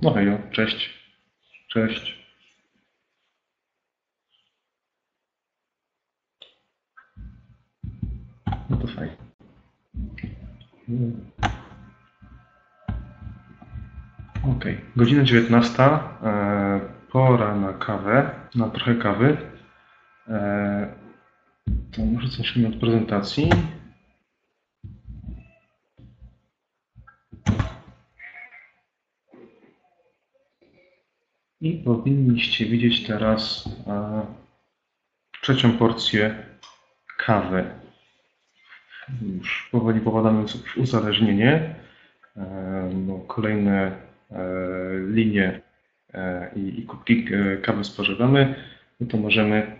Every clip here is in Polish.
No hejo, cześć. Cześć. No to fajnie. Ok, godzina 19. Pora na kawę, na trochę kawy. To może zacznijmy od prezentacji. I powinniście widzieć teraz trzecią porcję kawy. Już powoli popadamy w uzależnienie. Kolejne linie i kubki kawy spożywamy, no to możemy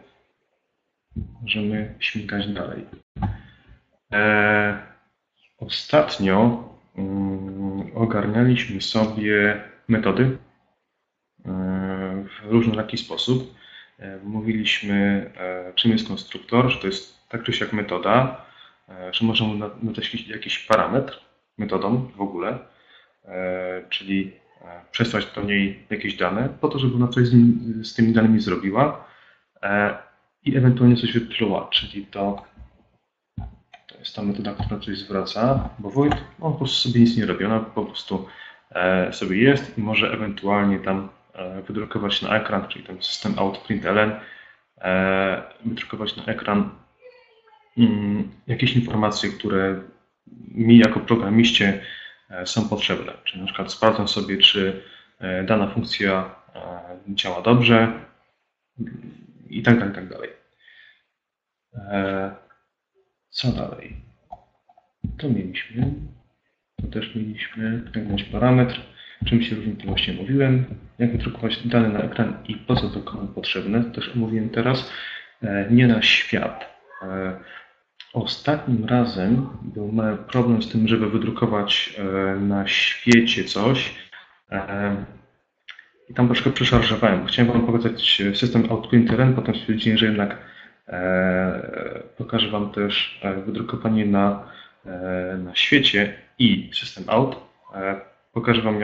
śmigać dalej. Ostatnio ogarnialiśmy sobie metody w różnoraki sposób. Mówiliśmy, czym jest konstruktor, że to jest tak czy siak metoda, że możemy nadać jakiś parametr metodą w ogóle, czyli przesłać do niej jakieś dane po to, żeby ona coś z tymi danymi zrobiła i ewentualnie coś wypluła, czyli to jest ta metoda, która coś zwraca, bo void on po prostu sobie nic nie robi, ona po prostu sobie jest i może ewentualnie tam wydrukować na ekran, czyli ten system out println, wydrukować na ekran jakieś informacje, które mi jako programiście są potrzebne. Czyli na przykład sprawdzam sobie, czy dana funkcja działa dobrze i tak dalej, i tak dalej. Co dalej? To mieliśmy. To też mieliśmy jakiś parametr. Czym się różni, to właśnie mówiłem. Jak wydrukować dane na ekran i po co to komu potrzebne, to też omówiłem teraz. Nie na świat. Ostatnim razem był mały problem z tym, żeby wydrukować na świecie coś. I tam troszkę przeszarżowałem. Chciałem Wam pokazać system out println, potem stwierdziłem, że jednak pokażę Wam też wydrukowanie na świecie i system out. Pokażę Wam,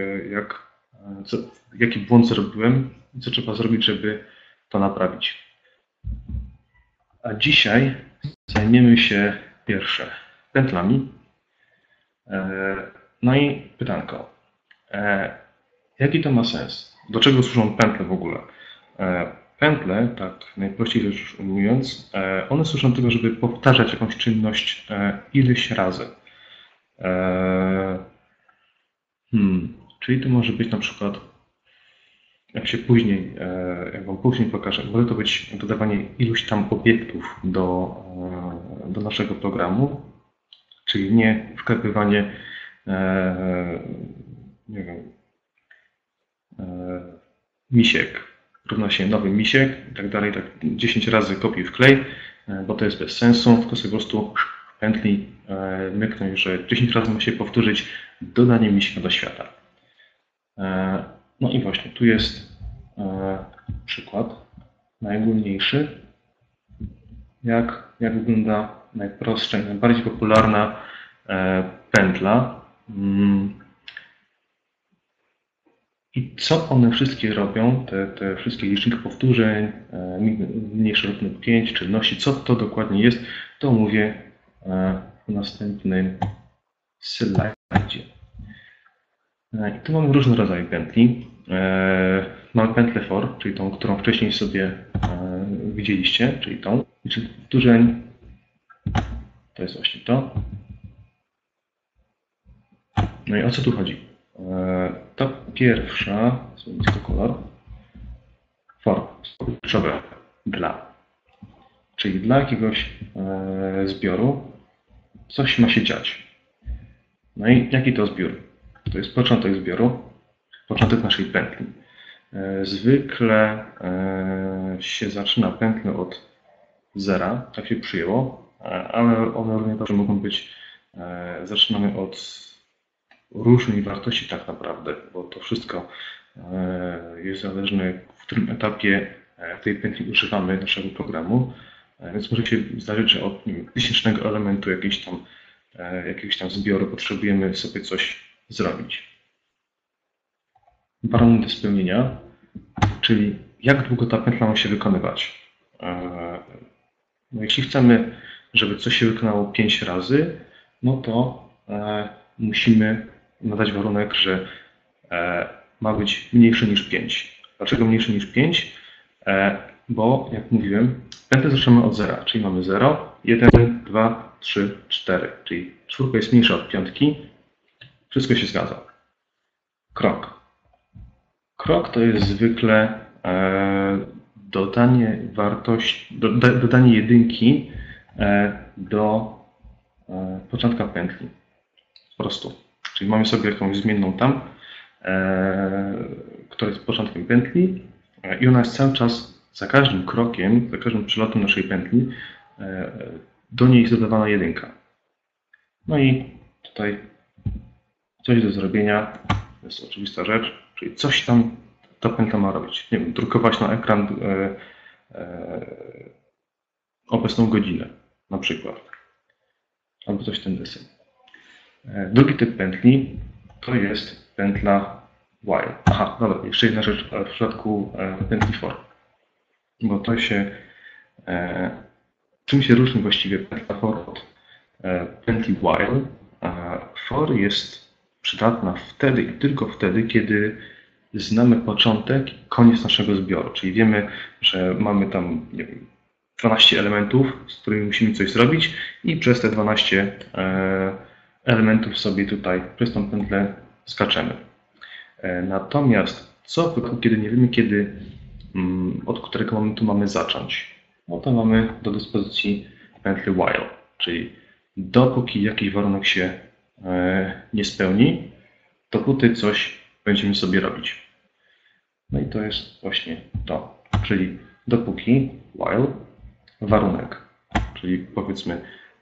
jaki błąd zrobiłem i co trzeba zrobić, żeby to naprawić. A dzisiaj zajmiemy się pierwsze pętlami. No i pytanko. Jaki to ma sens? Do czego służą pętle w ogóle? Pętle, tak najprościej rzecz ujmując, one służą do tego, żeby powtarzać jakąś czynność ileś razy. Czyli to może być na przykład, jak Wam później pokażę, może to być dodawanie iluś tam obiektów do naszego programu, czyli nie wklepywanie, nie wiem, misiek równa się nowy misiek i tak dalej, tak 10 razy kopiuj wklej, bo to jest bez sensu, tylko sobie po prostu w pętli myknąć, że 10 razy musi się powtórzyć dodanie misieka do świata. No i właśnie, tu jest przykład najogólniejszy, jak wygląda najprostsza i najbardziej popularna pętla. I co one wszystkie robią, te wszystkie liczniki powtórzeń, mniejsze lub 5, czynności, co to dokładnie jest, to mówię w następnym slajdzie. I tu mamy różne rodzaje pętli. Mamy pętlę for, czyli tą, którą wcześniej sobie widzieliście, czyli tą. Licznik powtórzeń to jest właśnie to. No i o co tu chodzi? To pierwsza, zmienić to kolor, for, kluczowe dla. Czyli dla jakiegoś zbioru coś ma się dziać. No i jaki to zbiór? To jest początek zbioru, początek naszej pętli. Zwykle się zaczyna pętlę od zera, tak się przyjęło, ale one równie dobrze mogą być, zaczynamy od różnej wartości tak naprawdę, bo to wszystko jest zależne, w którym etapie tej pętli używamy naszego programu, więc może się zdarzyć, że od tysięcznego elementu jakiegoś tam zbioru potrzebujemy sobie coś zrobić. warunek do spełnienia, czyli jak długo ta pętla ma się wykonywać. No jeśli chcemy, żeby coś się wykonało 5 razy, no to musimy nadać warunek, że ma być mniejszy niż 5. Dlaczego mniejszy niż 5? Bo, jak mówiłem, pętlę zaczynamy od 0, czyli mamy 0, 1, 2, 3, 4, czyli czwórka jest mniejsza od piątki. Wszystko się zgadza. Krok. Krok to jest zwykle dodanie jedynki do początka pętli. Po prostu. Czyli mamy sobie jakąś zmienną tam, która jest początkiem pętli i ona jest cały czas za każdym krokiem, za każdym przelotem naszej pętli do niej jest dodawana jedynka. No i tutaj coś do zrobienia, to jest oczywista rzecz, czyli coś tam ta pętla ma robić. Nie wiem, drukować na ekran obecną godzinę na przykład. Albo coś w ten deseń. Drugi typ pętli to jest pętla while. Aha, dobra, jeszcze jedna rzecz w przypadku pętli for. Bo to się... Czym się różni właściwie pętla for od pętli while? For jest przydatna wtedy i tylko wtedy, kiedy znamy początek i koniec naszego zbioru. Czyli wiemy, że mamy tam, nie wiem, 12 elementów, z którymi musimy coś zrobić i przez te 12 elementów sobie tutaj przez tą pętlę skaczemy. Natomiast co w wypadku, kiedy nie wiemy, od którego momentu mamy zacząć? No to mamy do dyspozycji pętlę while, czyli dopóki jakiś warunek się nie spełni, dopóty coś będziemy sobie robić. No i to jest właśnie to, czyli dopóki while warunek, czyli powiedzmy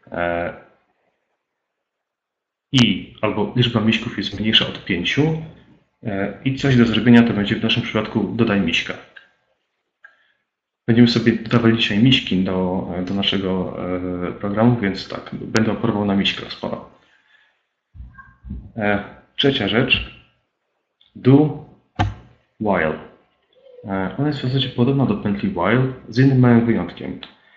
i albo liczba miśków jest mniejsza od 5 i coś do zrobienia to będzie w naszym przypadku dodaj miśka. Będziemy sobie dodawali dzisiaj miśki do naszego programu, więc tak, będę operował na miśkach sporo. Trzecia rzecz, do while. Ona jest w zasadzie podobna do pętli while, z jednym małym wyjątkiem.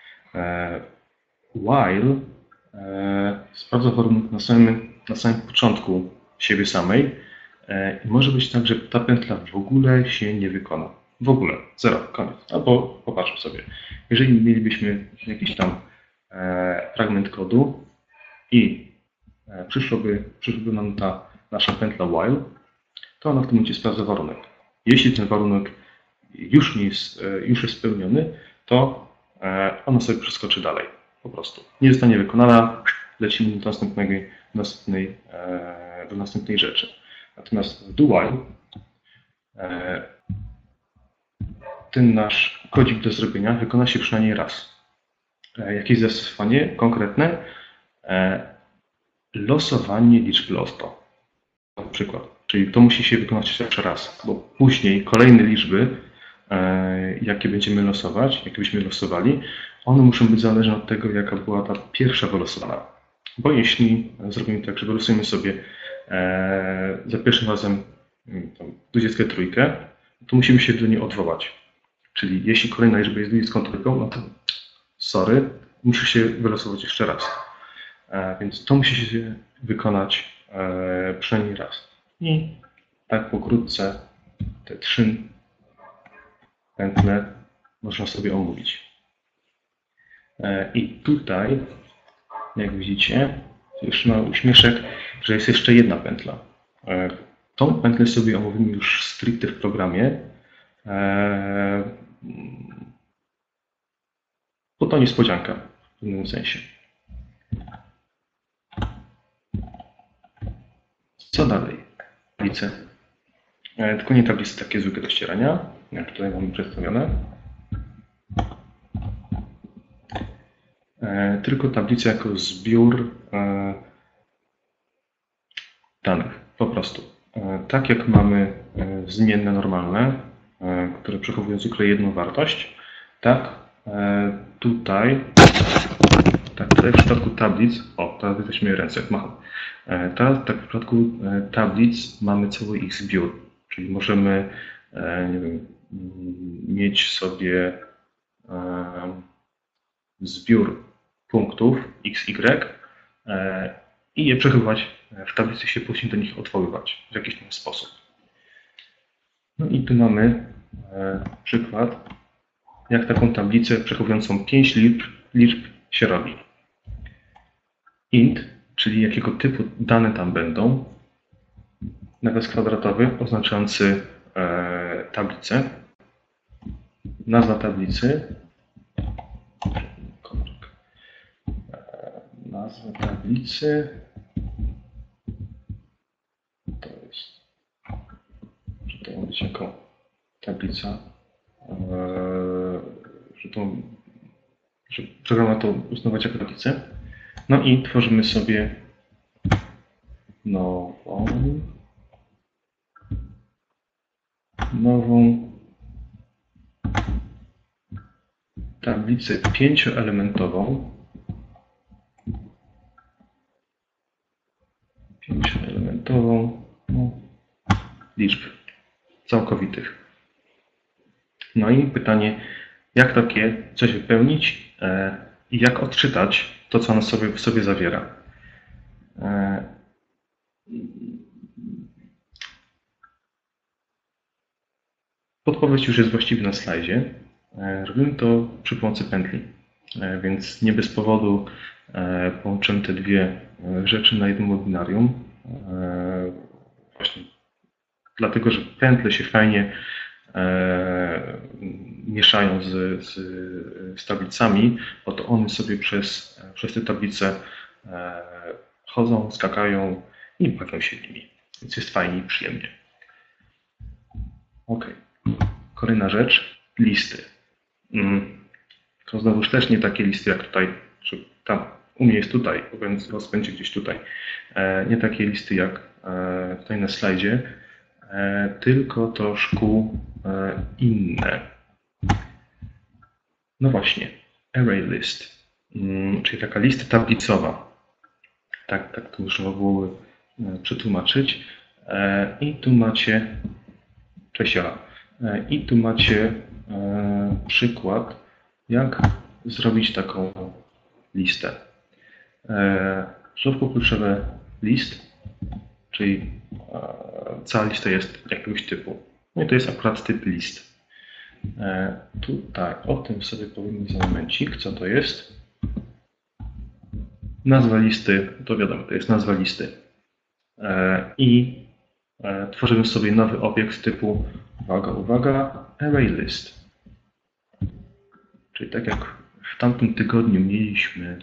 While sprawdza warunek na samym początku siebie samej i może być tak, że ta pętla w ogóle się nie wykona. W ogóle, zero, koniec. Albo popatrzmy sobie. Jeżeli mielibyśmy jakiś tam fragment kodu i przyszłoby nam ta nasza pętla while, to ona w tym momencie sprawdza warunek. Jeśli ten warunek już jest spełniony, to ona sobie przeskoczy dalej. Po prostu. Nie zostanie wykonana, lecimy do następnej rzeczy. Natomiast w do while ten nasz kodzik do zrobienia wykona się przynajmniej raz. Jakieś zastosowanie konkretne? Losowanie liczby losto. Na przykład. Czyli to musi się wykonać jeszcze raz, bo później kolejne liczby, jakie będziemy losować, jakie byśmy losowali, one muszą być zależne od tego, jaka była ta pierwsza wylosowana. Bo jeśli zrobimy tak, że wylosujemy sobie za pierwszym razem 23, to musimy się do niej odwołać. Czyli jeśli kolejna liczba jest 23, no to sorry, musisz się wylosować jeszcze raz. Więc to musi się wykonać przynajmniej raz. I tak pokrótce te 3 pętle można sobie omówić. I tutaj, jak widzicie, już ma uśmieszek, że jest jeszcze jedna pętla. Tą pętlę sobie omówimy już stricte w programie, bo to niespodzianka w pewnym sensie. Co dalej? Tablice. Tylko nie tablice takie zwykłe do ścierania, jak tutaj mamy przedstawione. Tylko tablice jako zbiór danych, po prostu. Tak jak mamy zmienne normalne, które przechowują zwykle jedną wartość, tak tutaj w przypadku tablic, teraz jesteśmy ręce, jak macham. Tak w przypadku tablic mamy cały ich zbiór. Czyli możemy, nie wiem, mieć sobie zbiór punktów x, y i je przechowywać w tablicy, się później do nich odwoływać w jakiś tam sposób. No i tu mamy przykład, jak taką tablicę przechowującą 5 liczb się robi. Int, czyli jakiego typu dane tam będą, nawias kwadratowy oznaczający tablicę, nazwa tablicy, nazwa tablicy, to jest, że to ma być jako tablica, że program ma to uznawać jako tablicę. No i tworzymy sobie nową tablicę 5-elementową. 5-elementową liczb całkowitych. No i pytanie, jak takie coś wypełnić i jak odczytać to, co ono w sobie zawiera. Podpowiedź już jest właściwie na slajdzie. Robimy to przy pomocy pętli, więc nie bez powodu połączyłem te dwie rzeczy na jednym webinarium. Właśnie dlatego, że pętle się fajnie mieszają z tablicami, bo to one sobie przez te tablice chodzą, skakają i bawią się nimi. Więc jest fajnie i przyjemnie. Ok. Kolejna rzecz, listy. To znowuż też nie takie listy jak tutaj, czy tam, u mnie jest tutaj, więc was będzie gdzieś tutaj. Nie takie listy jak tutaj na slajdzie, tylko troszkę inne. No właśnie, array list, czyli taka lista tablicowa. Tak to można byłoby przetłumaczyć. I tu macie, cześć Ala, i tu macie przykład, jak zrobić taką listę. Słówko kluczowe list, czyli cała lista jest jakiegoś typu. No i to jest akurat typ list. Tutaj o tym sobie powiem za momencik, co to jest. Nazwa listy, to wiadomo, to jest nazwa listy. I tworzymy sobie nowy obiekt typu, uwaga, array list. Czyli tak jak w tamtym tygodniu mieliśmy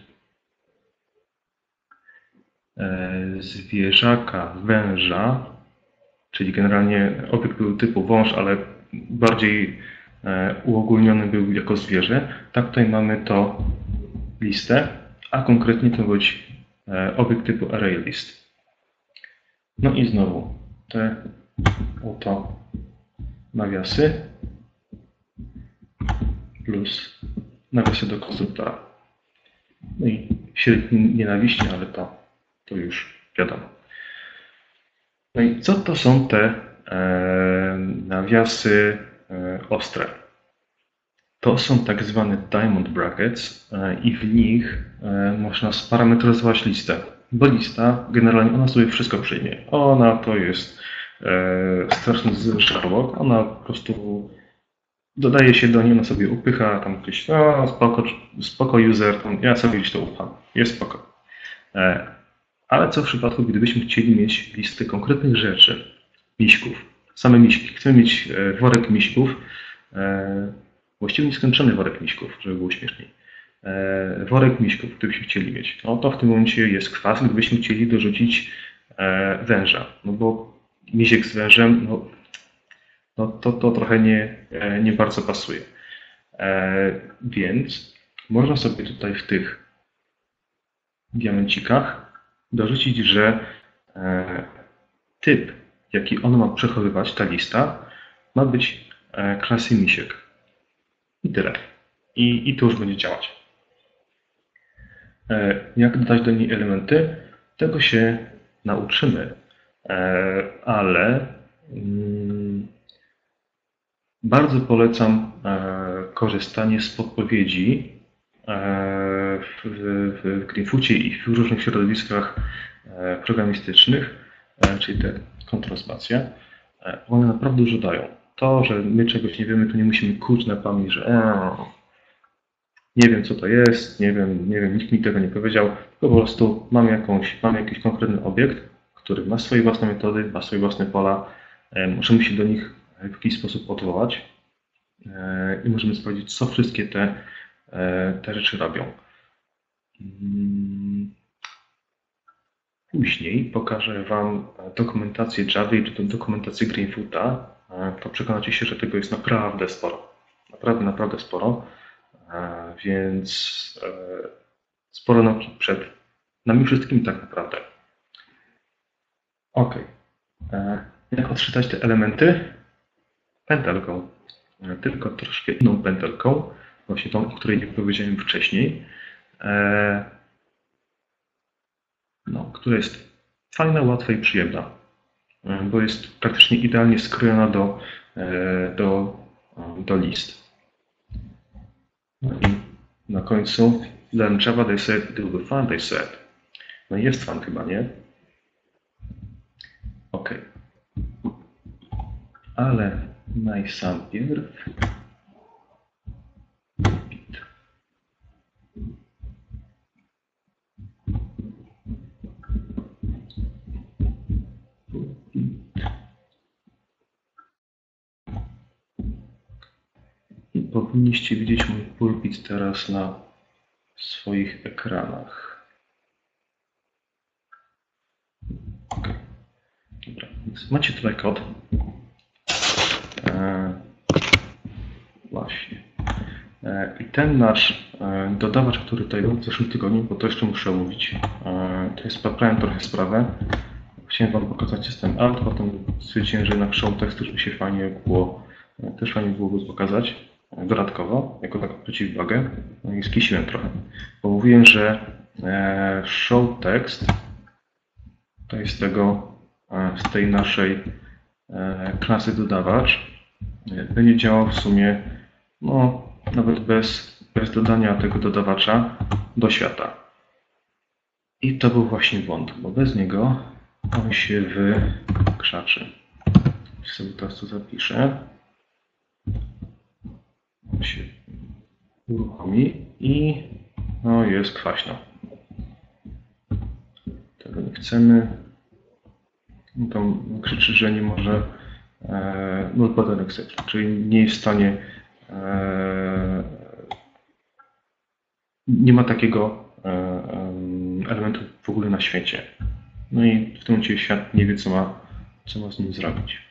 zwierzaka, węża, czyli generalnie obiekt był typu wąż, ale bardziej uogólniony był jako zwierzę. Tak tutaj mamy to listę, a konkretnie to być obiekt typu array list. No i znowu te oto nawiasy plus nawiasy do konstruktora. No i średnie nienawiści, ale to już wiadomo. No i co to są te nawiasy ostre? To są tak zwane diamond brackets i w nich można sparametryzować listę, bo lista generalnie ona sobie wszystko przyjmie. Ona to jest straszny żarłok, ona po prostu dodaje się do niej, ona sobie upycha tam gdzieś, spoko user, ja sobie gdzieś to upcham, jest spoko. Ale co w przypadku, gdybyśmy chcieli mieć listę konkretnych rzeczy, miśków, same miśki, chcemy mieć worek miśków, właściwie nieskończony worek miśków, żeby było śmieszniej. Worek miśków, gdybyśmy chcieli mieć, no to w tym momencie jest kwas, gdybyśmy chcieli dorzucić węża, no bo misiek z wężem, no to trochę nie bardzo pasuje. Więc można sobie tutaj w tych diamencikach dorzucić, że typ, jaki on ma przechowywać, ta lista, ma być klasy misiek. I tyle. I to już będzie działać. Jak dodać do niej elementy? Tego się nauczymy, ale Bardzo polecam korzystanie z podpowiedzi w Greenfoocie i w różnych środowiskach programistycznych, czyli te kontrolspacja. One naprawdę dużo dają. To, że my czegoś nie wiemy, to nie musimy kurć na pamięć, że nie wiem co to jest, nie wiem, nikt mi tego nie powiedział, tylko po prostu mamy jakiś konkretny obiekt, który ma swoje własne metody, ma swoje własne pola, możemy się do nich w jakiś sposób odwołać i możemy sprawdzić, co wszystkie te rzeczy robią. Później pokażę Wam dokumentację Java czy dokumentację Greenfoota. To przekonacie się, że tego jest naprawdę sporo. Naprawdę sporo. Więc sporo nauki przed nami wszystkimi tak naprawdę. OK. Jak odczytać te elementy? Pętelką. Tylko troszkę inną pętelką. Właśnie tą, o której nie powiedziałem wcześniej. Która jest fajna, łatwa i przyjemna. Bo jest praktycznie idealnie skrojona do list. No i na końcu learn Java, they said it will be fun, they said. No i jest fun chyba, nie? OK. Ale najpierw powinniście widzieć mój pulpit teraz na swoich ekranach. Okay. Dobra, więc macie tutaj kod. Właśnie. I ten nasz dodawacz, który tutaj był w zeszłym tygodniu, bo to jeszcze muszę omówić, to jest poprawiam trochę sprawę. Chciałem Wam pokazać system out, potem stwierdziłem, że jednak show tekstu, żeby się fajnie było go pokazać dodatkowo, jako taką przeciwwagę. No i skisiłem trochę, bo mówiłem, że show text to jest z tej naszej klasy dodawacz będzie działał w sumie nawet bez dodania tego dodawacza do świata. I to był właśnie błąd, bo bez niego on się wykrzaczy. Jeśli sobie teraz to zapiszę, on się uruchomi i jest kwaśno. Tego nie chcemy. Tam krzyczy, że nie może null pattern exception, czyli nie jest w stanie, nie ma takiego elementu w ogóle na świecie. No i w tym momencie świat nie wie, co ma z nim zrobić.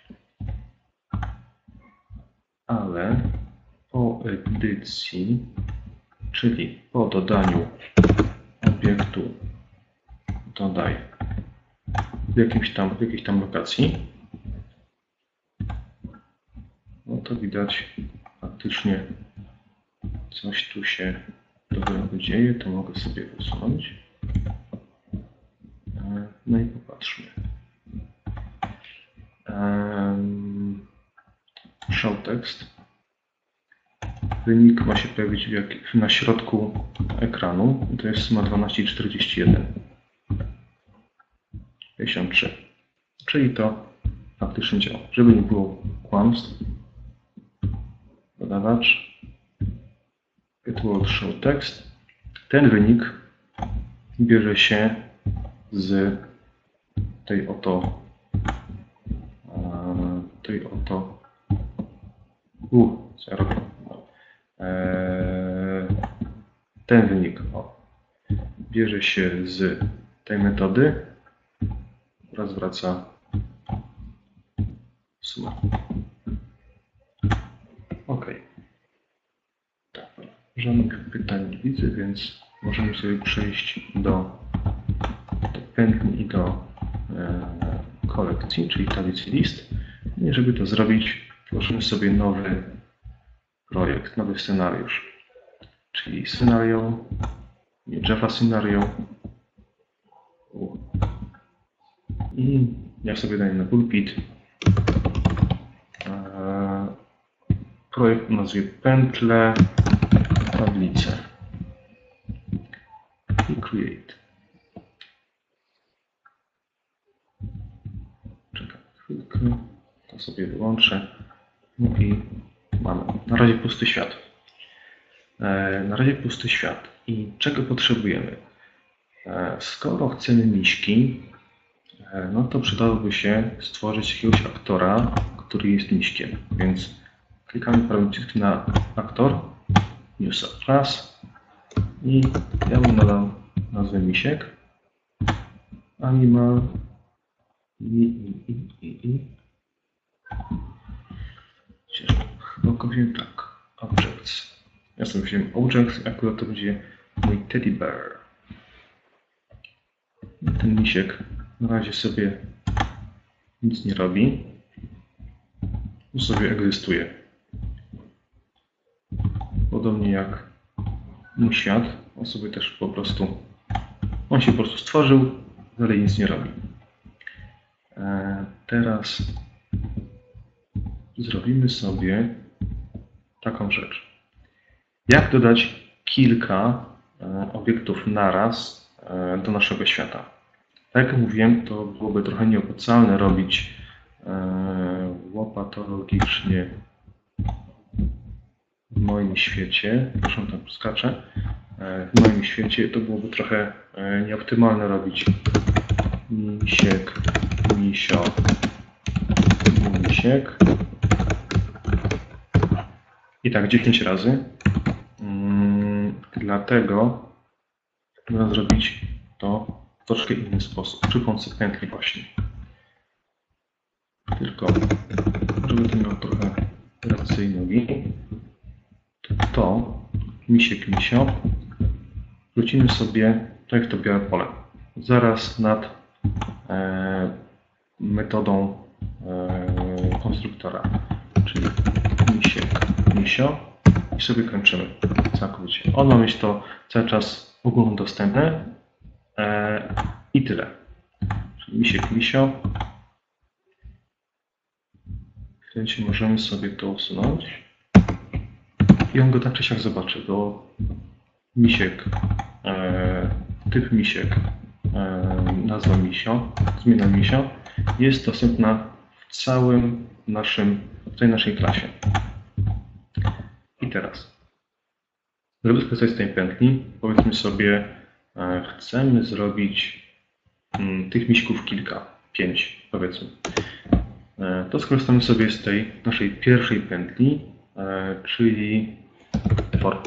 Ale po edycji, czyli po dodaniu obiektu dodaj w jakiejś tam lokacji, no to widać faktycznie coś tu się dobrego dzieje, to mogę sobie usunąć. No i popatrzmy. Show text. Wynik ma się pojawić na środku ekranu. To jest suma 12,41. 53. Czyli to faktycznie działa. Żeby nie było kłamstw, dodawacz get word show text. Ten wynik bierze się z tej oto co ja robię? Ten wynik bierze się z tej metody oraz wraca suma. OK. Tak, żadnych pytań nie widzę, więc możemy sobie przejść do pętli i do kolekcji, czyli tablicy list. I żeby to zrobić, tworzymy sobie nowy projekt, nowy scenariusz, czyli scenario, nie Java scenario. I ja sobie daję na pulpit projekt o nazwie pętle tablice i create. Czekam chwilkę, to sobie wyłączę. No i mamy na razie pusty świat. Na razie pusty świat. I czego potrzebujemy? Skoro chcemy miśki, no to przydałoby się stworzyć jakiegoś aktora, który jest miśkiem. Więc klikamy prawym przyciskiem na aktor, New Subclass i ja mu nadam nazwę misiek, animal chyba go wiem tak, objects. Ja sobie wziąłem objects, akurat to będzie mój teddy bear. Ten misiek na razie sobie nic nie robi, sobie egzystuje. Podobnie jak mój świat, on się po prostu stworzył, dalej nic nie robi. Teraz zrobimy sobie taką rzecz. Jak dodać kilka obiektów naraz do naszego świata? Tak jak mówiłem, to byłoby trochę nieopłacalne robić łopatologicznie w moim świecie. Proszę, tam skaczę. W moim świecie to byłoby trochę nieoptymalne robić misiek, misio, misiek. I tak 10 razy. Dlatego trzeba zrobić to w troszkę inny sposób, przy pomocy pętli właśnie. Tylko, żeby to miało trochę ręce i nogi, to misiek, misio wrócimy sobie tak jak to białe pole. Zaraz nad metodą konstruktora, czyli misiek, misio i sobie kończymy całkowicie. On ma mieć to cały czas ogólnodostępne i tyle. Czyli misiek, misio. W tym momencie możemy sobie to usunąć i on go tak czy siak zobaczy, bo misiek, typ misiek, nazwa misio, zmiana misio jest dostępna w całej naszej klasie. I teraz, żeby skorzystać z tej pętli, powiedzmy sobie, chcemy zrobić tych miśków kilka, 5 powiedzmy. To skorzystamy sobie z tej naszej pierwszej pętli, czyli for.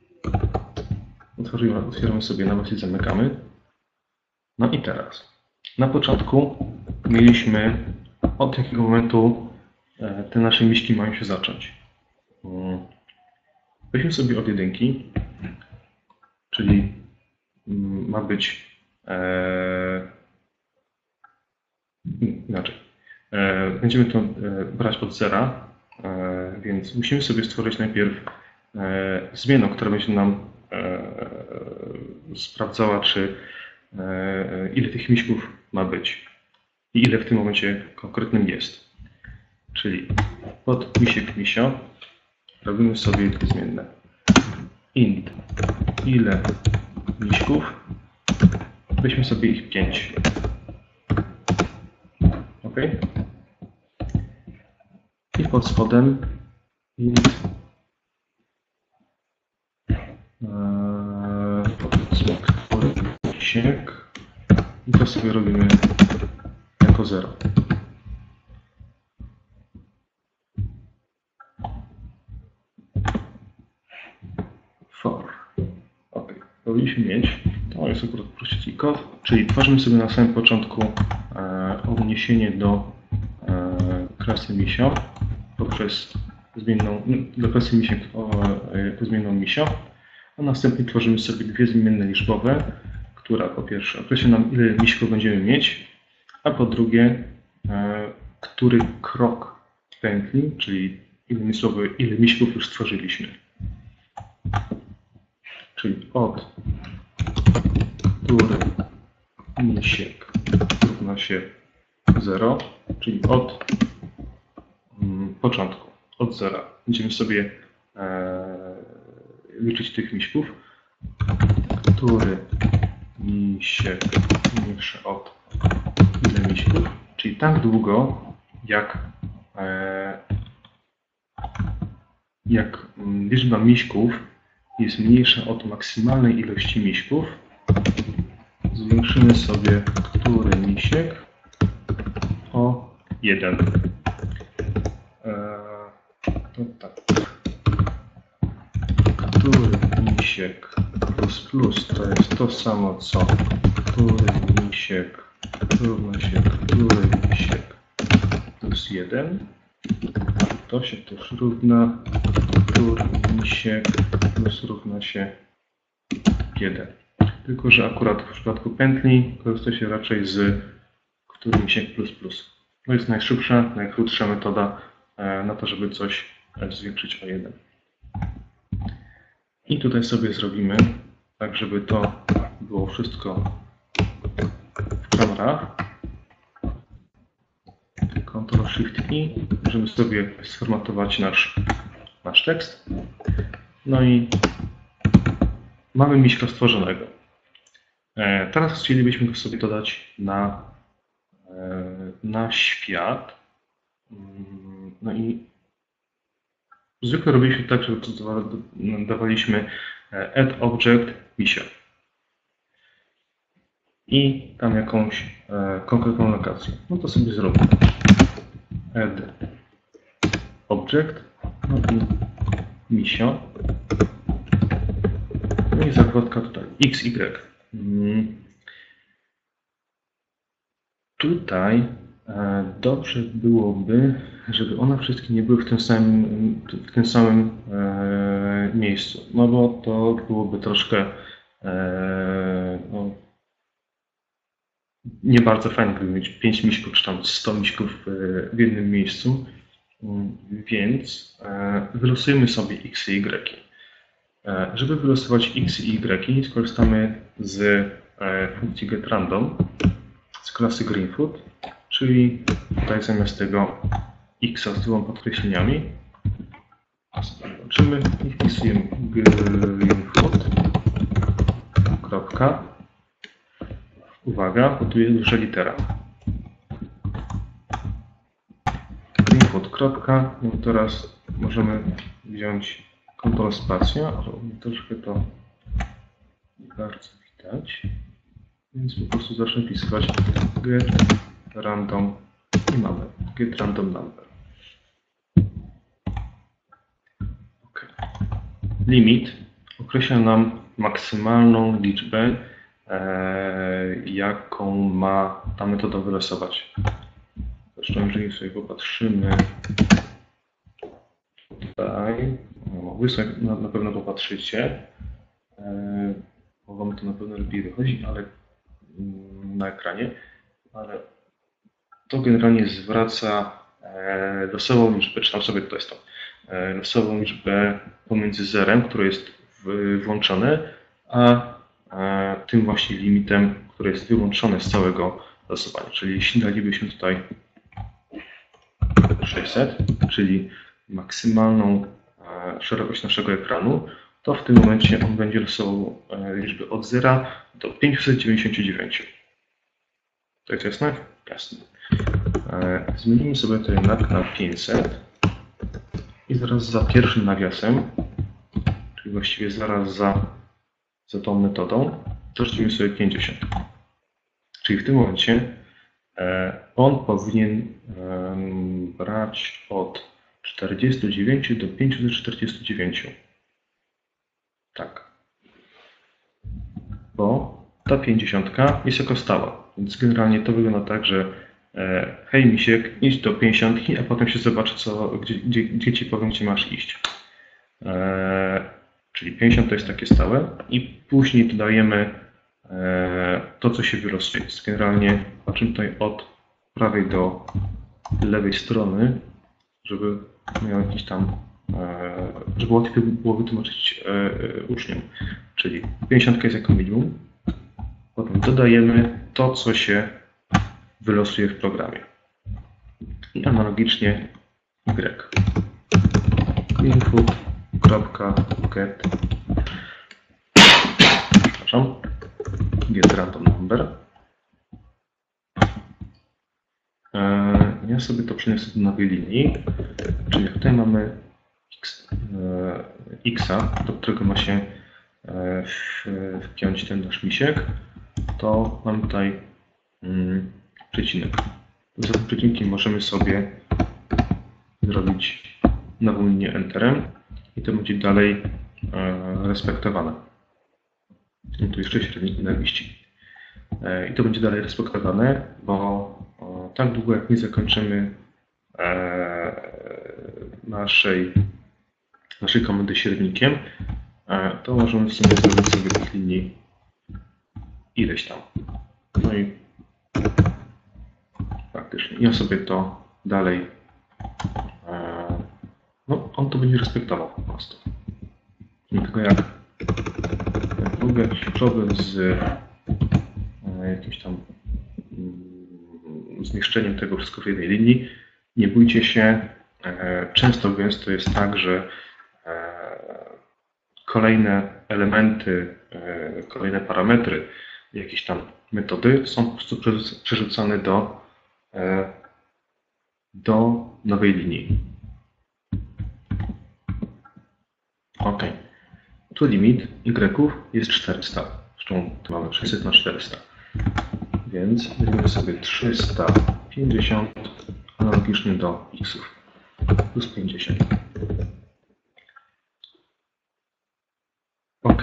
Otwieramy sobie nawias i zamykamy. No i teraz, na początku mieliśmy, od jakiego momentu te nasze miśki mają się zacząć. Weźmy sobie od jedynki, czyli ma być inaczej. Będziemy to brać od zera, więc musimy sobie stworzyć najpierw zmianę, która będzie nam sprawdzała, czy ile tych miśków ma być i ile w tym momencie konkretnym jest. Czyli pod misiek, misio robimy sobie dwie zmienne. Int ile miśków, weźmy sobie ich 5. OK. I pod spodem int powiedzmy misiek i to sobie robimy jako 0. For. OK. Powinniśmy mieć, to jest akurat prościutki kod, czyli tworzymy sobie na samym początku odniesienie do klasy misio poprzez zmienną, do klasy misiek jako zmienną misio, a następnie tworzymy sobie dwie zmienne liczbowe, która po pierwsze określa nam, ile miśków będziemy mieć, a po drugie który krok pętli, czyli ile miśków już stworzyliśmy. Czyli od który misiek równa się 0, czyli od początku. od zera. Będziemy sobie liczyć tych miśków, który misiek mniejszy od ile miśków, czyli tak długo, jak liczba miśków jest mniejsza od maksymalnej ilości miśków, zwiększymy sobie który misiek o 1. To tak. Który misiek plus plus to jest to samo co który misiek równa się który misiek plus 1. To się też równa który misiek plus równa się 1. Tylko że akurat w przypadku pętli korzysta się raczej z który misiek plus plus. To jest najszybsza, najkrótsza metoda na to, żeby coś zwiększyć o 1. I tutaj sobie zrobimy tak, żeby to było wszystko w kamerach. Ctrl-Shift-I, żeby sobie sformatować nasz tekst. No i mamy miśka stworzonego. Teraz chcielibyśmy go sobie dodać na świat. No i zwykle robiliśmy tak, że dawaliśmy add object misia i tam jakąś konkretną lokację. No to sobie zrobimy add object, no i misio, no i zakładka tutaj XY. Tutaj dobrze byłoby, żeby one wszystkie nie były w tym samym miejscu, no bo to byłoby troszkę no, nie bardzo fajnie, gdyby mieć 5 miśków czy tam 100 miśków w jednym miejscu, więc wylosujemy sobie x i y. Żeby wylosować x i y, skorzystamy z funkcji getRandom z klasy greenfoot, czyli tutaj zamiast tego x z dwoma podkreśleniami zobaczymy i wpisujemy greenfoot. Uwaga, bo tu jest duża litera. Greenfoot. No teraz możemy wziąć Ctrl spacja, ale troszkę to nie bardzo widać. Więc po prostu zacznę wpisywać get random i mamy get random number. Okay. Limit określa nam maksymalną liczbę, jaką ma ta metoda wylosować. Zresztą jeżeli sobie popatrzymy tutaj, wy sobie na pewno popatrzycie, bo wam to na pewno lepiej wychodzi, ale na ekranie, ale to generalnie zwraca losową liczbę, czy tam sobie to jest to, losową liczbę pomiędzy zerem, które jest włączone, a tym właśnie limitem, który jest wyłączony z całego losowania. Czyli jeśli dalibyśmy tutaj 600, czyli maksymalną szerokość naszego ekranu, to w tym momencie on będzie losował liczby od 0 do 599. To jest jasne? Jasne. Zmienimy sobie to jednak na 500 i zaraz za pierwszym nawiasem, czyli właściwie zaraz za tą metodą, dorzucimy sobie 50. Czyli w tym momencie on powinien brać od 49 do 549. Tak. Bo ta 50 jest jako stała. Więc generalnie to wygląda tak, że hej misiek, idź do 50, a potem się zobaczy, gdzie ci powiem, gdzie masz iść. Czyli 50 to jest takie stałe i później dodajemy to, co się wylosuje. Więc generalnie patrzymy tutaj od prawej do lewej strony, żeby miał jakiś tam, żeby łatwiej było wytłumaczyć uczniom. Czyli 50 jest jako minimum, potem dodajemy to, co się wylosuje w programie. I analogicznie Y. input.get get random number. Ja sobie to przeniosę do nowej linii, czyli jak tutaj mamy x, do którego ma się wpiąć ten nasz misiek, to mam tutaj przecinek. Za tym przecinkiem możemy sobie zrobić nową linię Enterem i to będzie dalej respektowane. I tu jeszcze średnik nienawiści. I to będzie dalej respektowane, bo tak długo jak nie zakończymy naszej komendy średnikiem, to możemy sobie zrobić sobie tych linii ileś tam. No i faktycznie ja sobie to dalej, no on to będzie respektował po prostu. Tylko jak próbę kluczowy z jakimś tam zmieszczeniem tego wszystko w jednej linii, nie bójcie się, często gęsto jest tak, że kolejne elementy, kolejne parametry jakiejś tam metody są po prostu przerzucane do nowej linii. OK. Tu limit y jest 400. Zresztą tu mamy 600 na 400. Więc weźmiemy sobie 350 analogicznie do xów plus 50. OK.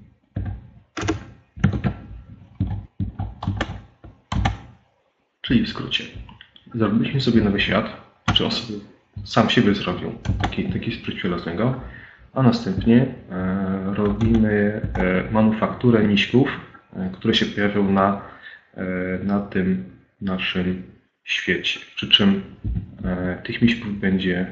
Czyli w skrócie. Zrobiliśmy sobie nowy świat, czy on sobie sam siebie zrobił, taki spryt żelaznego, a następnie robimy manufakturę miśków, które się pojawią na tym naszym świecie. Przy czym tych miśków będzie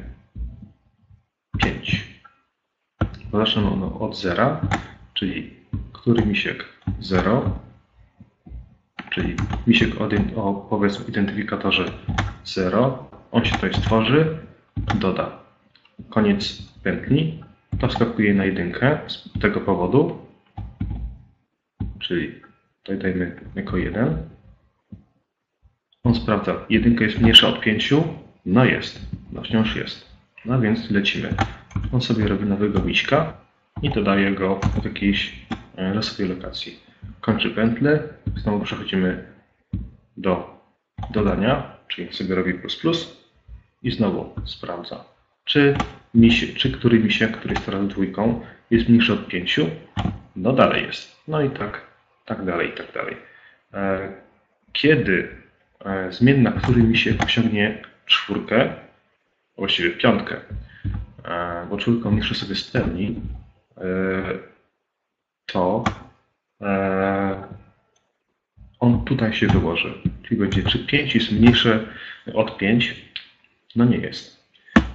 5. Zaczną one od zera, czyli który misiek 0, czyli misiek o powiedzmy identyfikatorze 0, on się tutaj stworzy, doda koniec pętli, to wskakuje na 1 z tego powodu, czyli tutaj dajmy jako 1. On sprawdza, 1 jest mniejsza od 5, no jest, no wciąż jest, no więc lecimy. On sobie robi nowego miśka i dodaje go w jakiejś losowej lokacji. Kończy pętlę, znowu przechodzimy do dodania, czyli sobie robi plus i znowu sprawdza, czy który misiek, który jest teraz 2, jest mniejszy od 5, no dalej jest. No i tak dalej, i tak dalej. Kiedy zmienna, który misiek osiągnie 4, właściwie 5, bo 4 mniejszy sobie spełni, to on tutaj się wyłoży. Czyli będzie, czy 5 jest mniejsze od 5? No nie jest.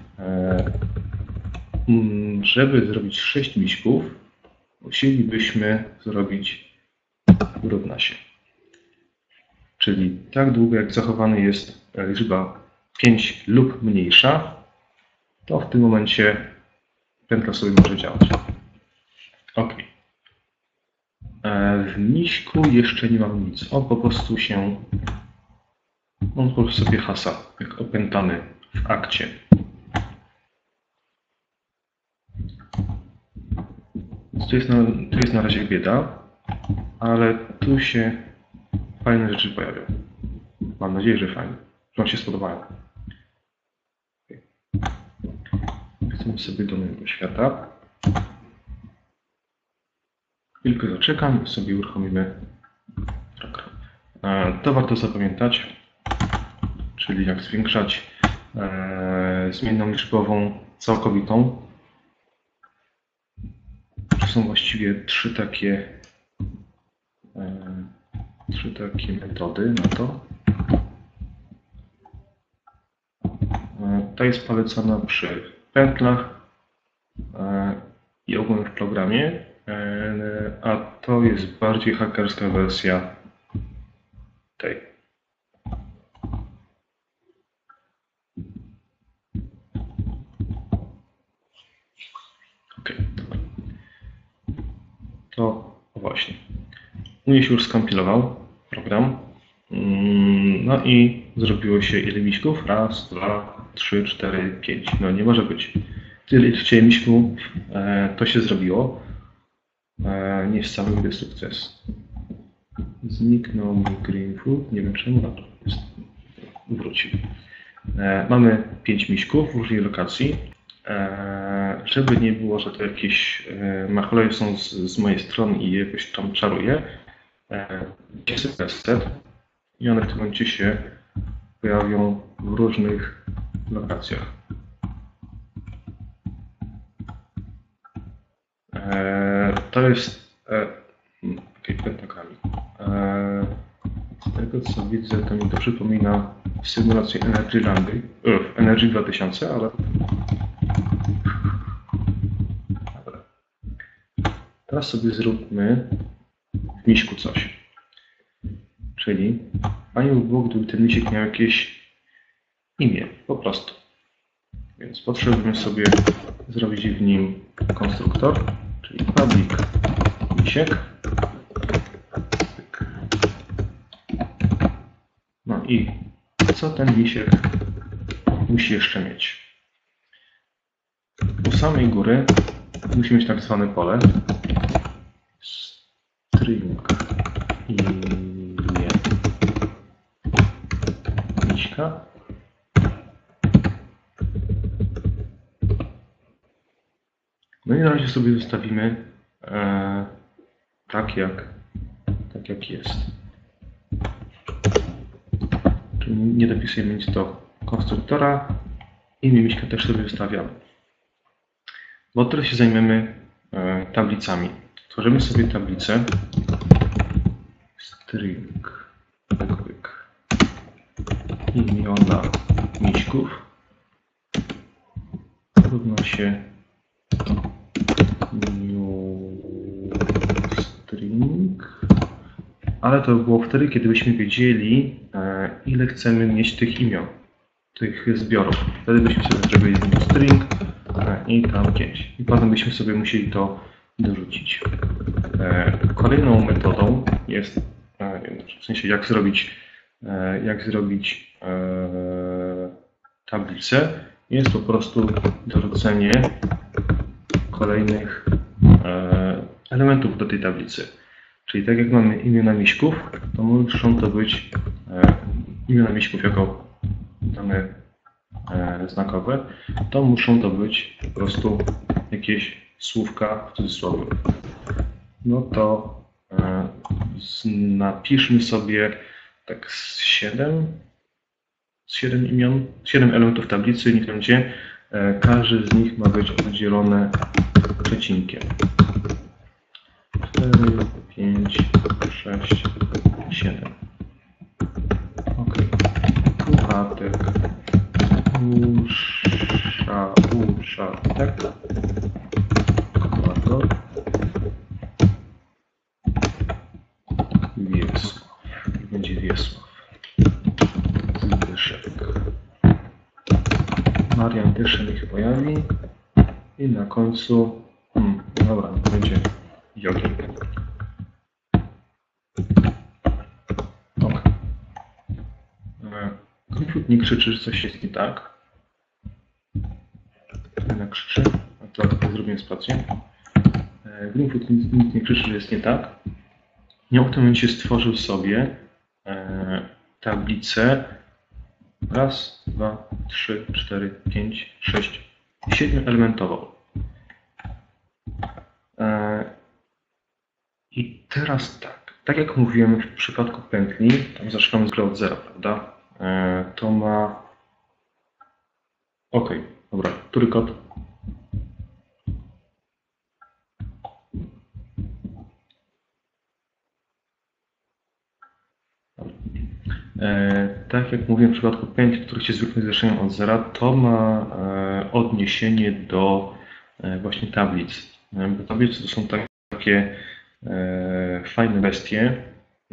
Żeby zrobić 6 miśków, musielibyśmy zrobić równa się. Czyli tak długo jak zachowany jest liczba 5 lub mniejsza, to w tym momencie pętla sobie może działać. OK. W miśku jeszcze nie mam nic. On po prostu sobie hasa, jak opętany w akcie. Tu jest na razie bieda, ale tu się fajne rzeczy pojawią. Mam nadzieję, że fajne, że Wam się spodobają. Chcemy sobie do mojego świata. Chwilkę zaczekam i sobie uruchomimy program. To warto zapamiętać, czyli jak zwiększać zmienną liczbową całkowitą. To są właściwie trzy takie metody na to. Ta jest polecana przy pętlach i ogólnie w programie, a to jest bardziej hakerska wersja tej. U mnie się już skompilował program. No i zrobiło się ile miśków? Raz, dwa, trzy, cztery, pięć. No nie może być. Tyle ile chciałem miśków, to się zrobiło. Nie z całym gdy sukces. Zniknął mi Greenfoot. Nie wiem czemu, no to jest. Wrócił. Mamy 5 miśków w różnej lokacji. Żeby nie było, że to jakieś macholeje są z mojej strony i jakoś tam czaruję, jest reset i one w tym momencie się pojawią w różnych lokacjach. To jest pentagramik. Z tego co widzę, to mi to przypomina symulację Energy 2000, ale dobra. Teraz sobie zróbmy w miśku coś. Czyli fajnie by było, gdyby ten misiek miał jakieś imię, po prostu. Więc potrzebujemy sobie zrobić w nim konstruktor, czyli public misiek. No i co ten misiek musi jeszcze mieć? U samej góry musi mieć tak zwane pole string imię miśka. No i na razie sobie zostawimy tak jak jest. Czyli nie dopisujemy nic do konstruktora. Imię miśka też sobie wystawiamy. Bo teraz się zajmiemy tablicami. Tworzymy sobie tablicę string imiona miśków równa się new string, ale to by było wtedy, kiedy byśmy wiedzieli, ile chcemy mieć tych imion, tych zbiorów. Wtedy byśmy sobie zrobili new string i tam 5. I potem byśmy sobie musieli to dorzucić. Kolejną metodą jest, w sensie jak zrobić tablicę, jest po prostu dorzucenie kolejnych elementów do tej tablicy. Czyli tak jak mamy imiona miśków, to muszą to być imiona miśków jako dane znakowe, to muszą to być po prostu jakieś słówka w cudzysłowie. No to napiszmy sobie tak z 7 imion, 7 elementów tablicy, niech będzie. Każdy z nich ma być oddzielone przecinkiem. 4, 5, 6, 7. Ok. Puchatek. Uszatek. Kolator. Wiesław. Będzie Wiesław. Zbyszek. Marian też się niech pojawi. I na końcu... dobra, to będzie Jogi. Ok. Greenfoot nie krzyczy, że coś jest nie tak. Nie krzyczy. A to zrobię spację. Greenfoot nic nie krzyczy, że jest nie tak. Ja w tym momencie stworzył sobie tablicę 1, 2, 3, 4, 5, 6, 7 elementową. I teraz tak jak mówiłem w przypadku pętli, tam zaczynamy z gry od zera, prawda? To ma... Ok, dobra, który kod? Tak jak mówiłem w przypadku pętli, których się zwykle zaczynają od zera, to ma odniesienie do właśnie tablic. Bo tablice to są takie fajne bestie.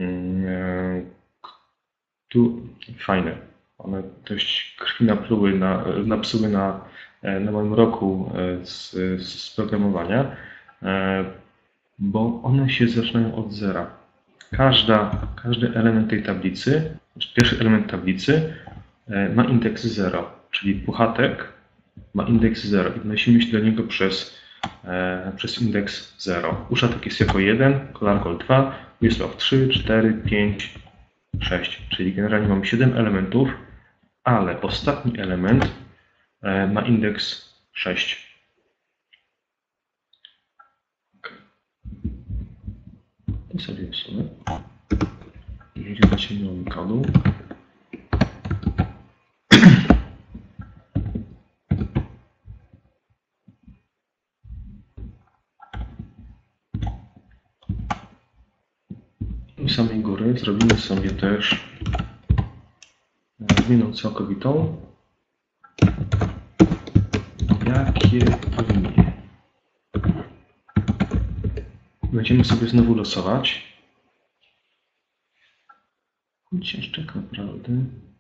Fajne. One dość krwi napsuły na moim roku z programowania, bo one się zaczynają od zera. każdy element tej tablicy, pierwszy element tablicy ma indeks 0, czyli puchatek ma indeks 0 i wnosimy się do niego przez indeks 0. Uszatek jest jako 1, Kolargol 2, Wiesław 3, 4, 5, 6, czyli generalnie mamy 7 elementów, ale ostatni element ma indeks 6. To sobie usunę. Będzie zaciemniony kodu. U samej góry zrobimy sobie też zmianę całkowitą. Jakie imię? Będziemy sobie znowu losować. Chociaż tak naprawdę.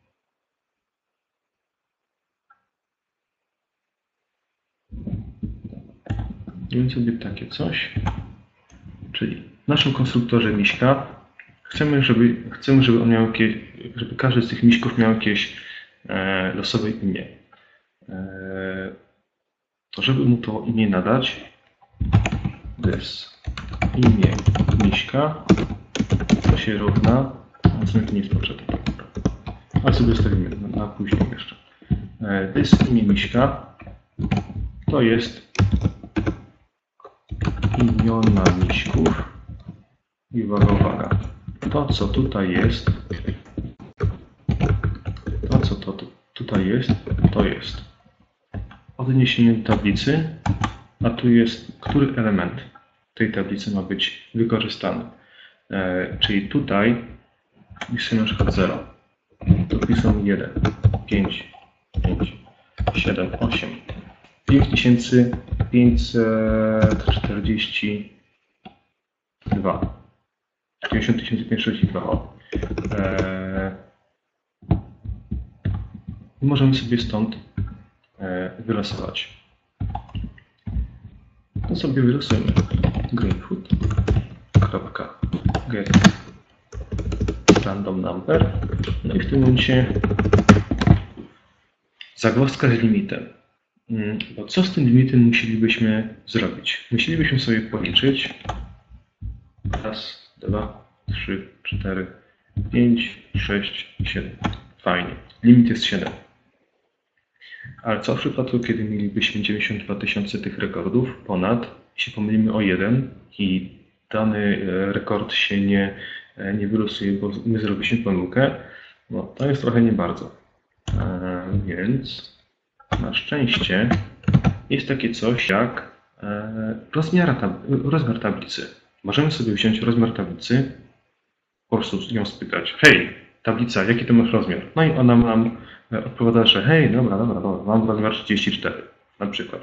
Zrobimy sobie takie coś. Czyli w naszym konstruktorze miśka chcemy, żeby on miał żeby każdy z tych miśków miał jakieś losowe imię. To żeby mu to imię nadać, imię miśka, to się równa, to nie jest potrzebne, ale sobie zostawimy na później jeszcze. Imię miśka to jest imiona miśków i uwaga, to co tutaj jest, to jest odniesienie do tablicy, a tu jest, który element tej tablicy ma być wykorzystany. Czyli tutaj wpisujemy na przykład 0, tu wpisujemy 1, 5, 7, 8, 5542, 90542. I możemy sobie stąd wylosować. To sobie wylosujemy greenfoot.get random number. No i w tym momencie zagwozdka z limitem. Bo co z tym limitem musielibyśmy zrobić? Musielibyśmy sobie policzyć 1, 2, 3, 4, 5, 6, 7. Fajnie. Limit jest 7. Ale co w przypadku, kiedy mielibyśmy 92 000 tych rekordów ponad, się pomylimy o 1 i dany rekord się nie wylosuje, bo my zrobiliśmy pomyłkę, no to jest trochę nie bardzo. Więc na szczęście jest takie coś jak rozmiar tablicy. Możemy sobie wziąć rozmiar tablicy, po prostu ją spytać: hej, tablica, jaki to masz rozmiar? No i ona nam odpowiada, że hej, dobra, mam rozmiar 34 na przykład.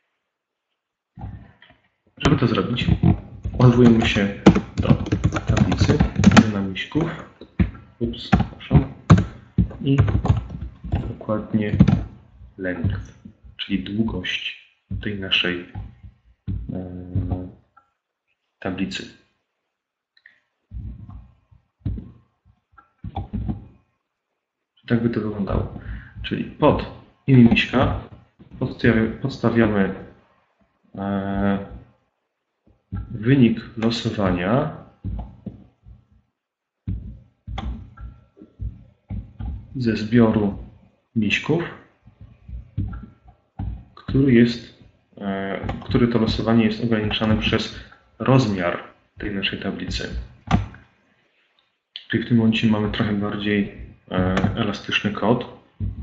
Żeby to zrobić, odwołujemy się do tablicy imiona miśków i dokładnie length, czyli długość tej naszej tablicy. Tak by to wyglądało. Czyli pod imię miśka podstawiamy wynik losowania ze zbioru miśków, który to losowanie jest ograniczane przez rozmiar tej naszej tablicy. Czyli w tym momencie mamy trochę bardziej elastyczny kod,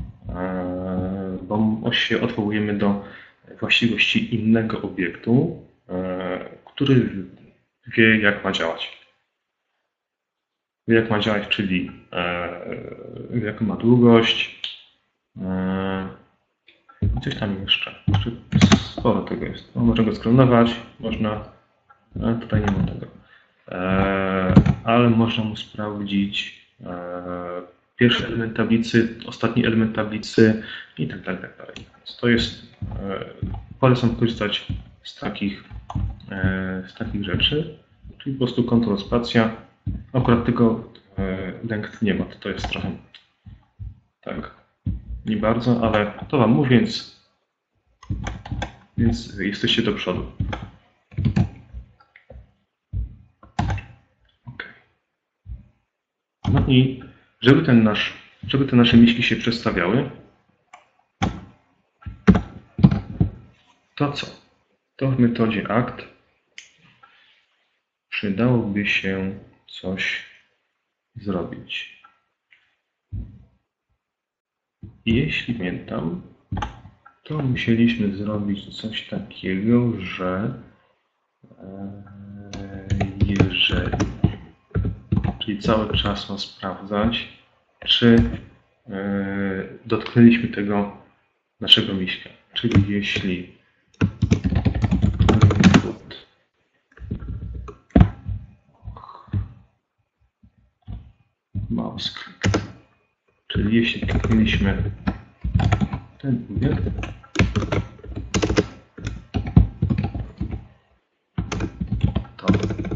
bo się odwołujemy do właściwości innego obiektu, który wie, jak ma działać. Wie, jak ma działać, czyli jaką ma długość. Coś tam jeszcze sporo tego jest. Można go sklonować, można. Tutaj nie ma tego. Ale można mu sprawdzić pierwszy element tablicy, ostatni element tablicy i tak dalej. Więc to jest, polecam korzystać z takich rzeczy, czyli po prostu Ctrl spacja Akurat tego length nie ma, to jest trochę tak, nie bardzo, ale to Wam mówię, więc jesteście do przodu. Okay. No i żeby te nasze miśki się przestawiały, to co? To w metodzie act przydałoby się coś zrobić. Jeśli pamiętam, to musieliśmy zrobić coś takiego, że jeżeli, czyli cały czas ma sprawdzać, czy dotknęliśmy tego naszego miśka. Czyli jeśli mouse click, czyli jeśli kliknęliśmy ten obiekt, to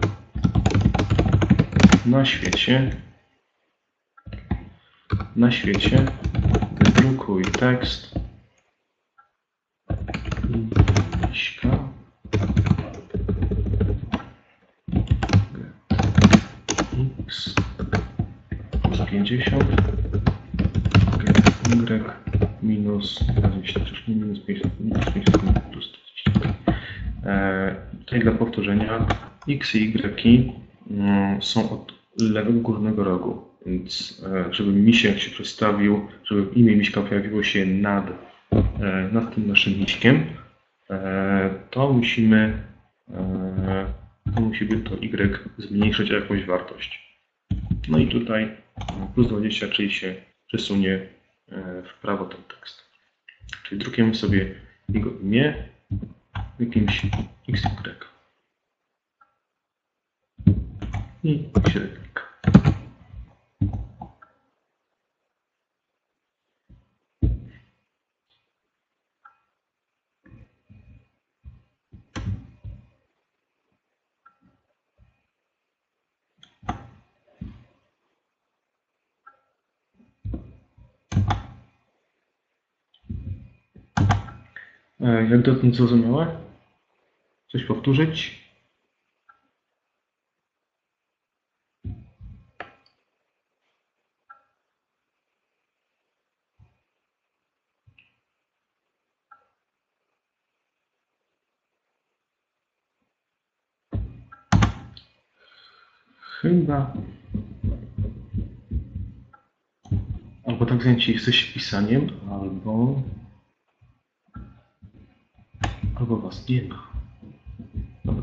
na świecie wydrukuj tekst miśka x plus 50 y minus 20, czyli minus 50 plus 40. Tutaj dla powtórzenia x i y są od lewego górnego rogu, więc żeby misiek się przedstawił, żeby imię miśka pojawiło się nad tym naszym miśkiem, to musi to y zmniejszyć o jakąś wartość. No i tutaj plus 20, czyli się przesunie w prawo ten tekst. Czyli drukujemy sobie jego imię jakimś XY. I średnik. Jak dotąd zrozumiałe? Coś powtórzyć? Chyba. Albo tak zajęci jesteś pisaniem, albo was nie ma. Dobra.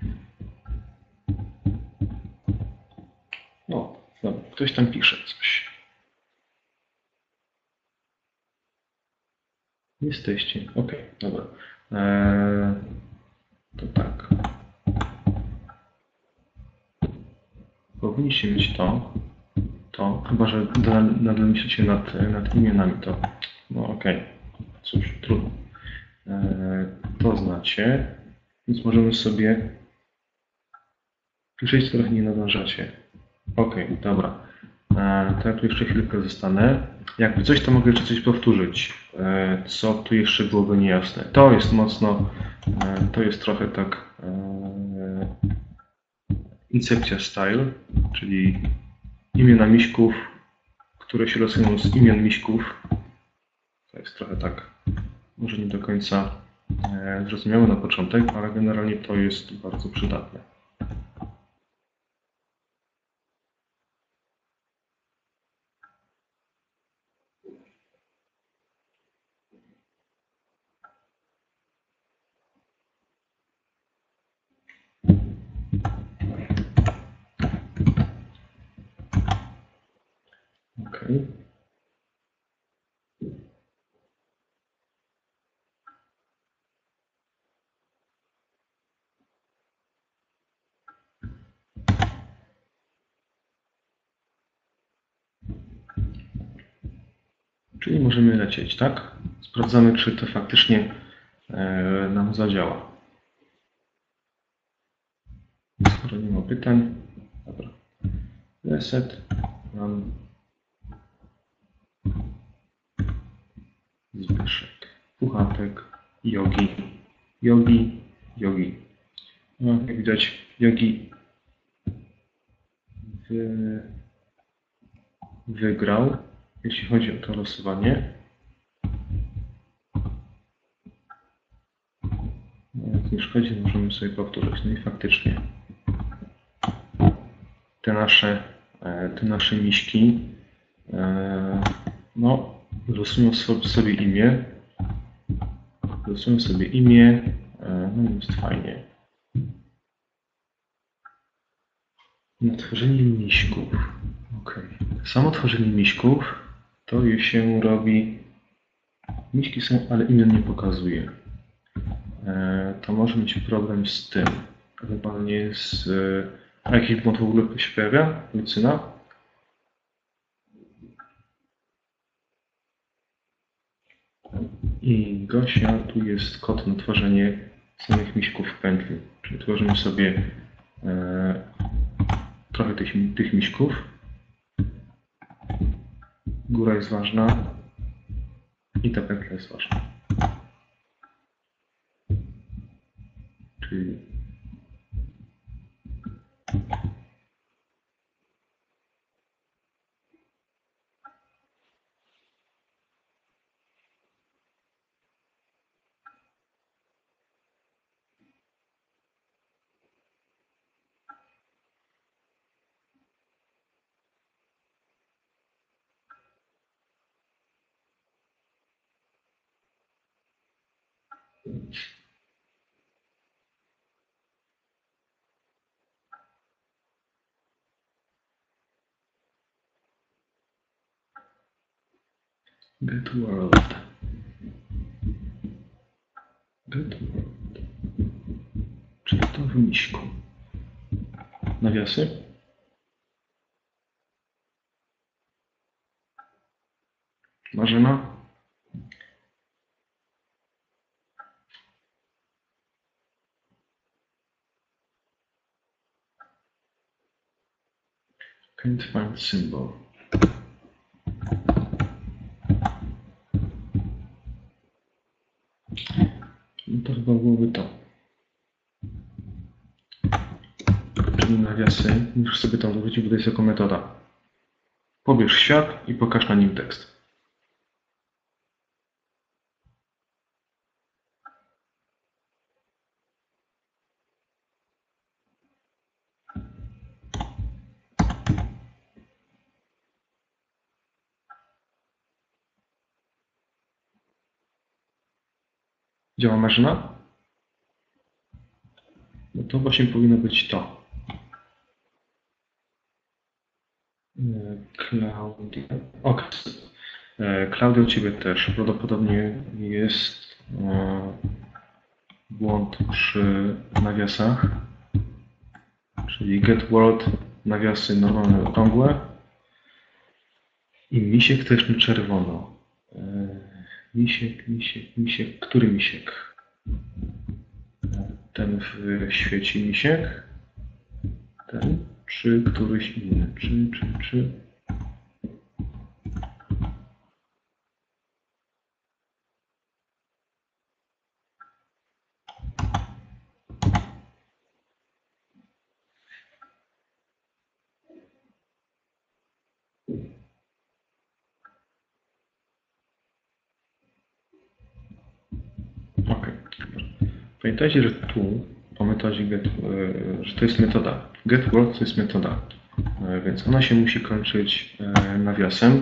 O, dobra. Ktoś tam pisze coś. Jesteście. Ok, dobra. To tak. Powinniście mieć to, chyba że nadal myślicie nad imionami, to no okej, cóż, trudno. To znacie, więc możemy sobie piszeć, trochę nie nadążacie. Okej, dobra. To ja tu jeszcze chwilkę zostanę. Jakby coś, to mogę jeszcze coś powtórzyć, co tu jeszcze byłoby niejasne. To jest to jest trochę tak incepcja style, czyli imiona miśków, które się losują z imion miśków. To jest trochę tak, może nie do końca zrozumiałe na początek, ale generalnie to jest bardzo przydatne. Okay. Czyli możemy lecieć, tak? Sprawdzamy, czy to faktycznie nam zadziała. Skoro nie ma pytań, dobra. reset run Zbyszek, Puchatek, Jogi, Jogi, Jogi. No, jak widać, Jogi wygrał, jeśli chodzi o to losowanie. Jak nie szkodzi, możemy sobie powtórzyć. No i faktycznie te nasze miśki no, losują sobie imię. Losują sobie imię. No i jest fajnie. Tworzenie miśków. Ok. Samo tworzenie miśków to już się robi. Miśki są, ale imion nie pokazuje. To może mieć problem z tym. Ewentualnie z... A jakiś błąd w ogóle się pojawia? Lucyna? I Gosia, tu jest kod na tworzenie samych miśków w pętli. Czyli tworzymy sobie trochę tych miśków. Góra jest ważna i ta pętla jest ważna. Czyli get world. Get world. Czyli to w miśku. Nawiasy. Marzena. Can't find symbol. No to chyba byłoby to. Czyli nawiasy, musisz sobie tam dorzucić, bo to jest jako metoda. Pobierz świat i pokaż na nim tekst. Działa Marzena? No to właśnie powinno być to. Klaudia. Ok. Klaudia, u Ciebie też. Prawdopodobnie jest błąd przy nawiasach. Czyli get world, nawiasy normalne, okrągłe. I misiek też na czerwono. Misiek. Który misiek? Ten w świecie misiek? Ten? Czy któryś inny? Czy? Ok. Pamiętajcie, że tu o metodzie get, że to jest metoda. Get world to jest metoda, więc ona się musi kończyć nawiasem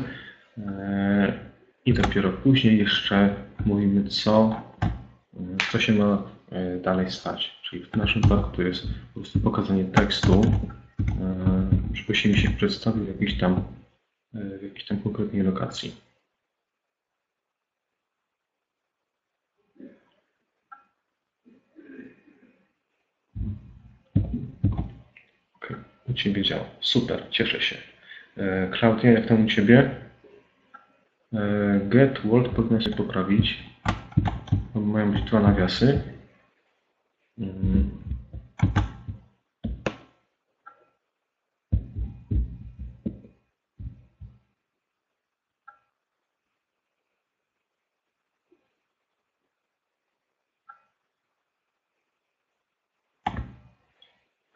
i dopiero później jeszcze mówimy, co się ma dalej stać. Czyli w naszym przypadku to jest po prostu pokazanie tekstu, żeby się mi się przedstawił w jakiejś tam konkretnej lokacji. Okay. U Ciebie działa. Super, cieszę się. Klaudia, jak tam u Ciebie? Get world powinno się poprawić. Mają być dwa nawiasy.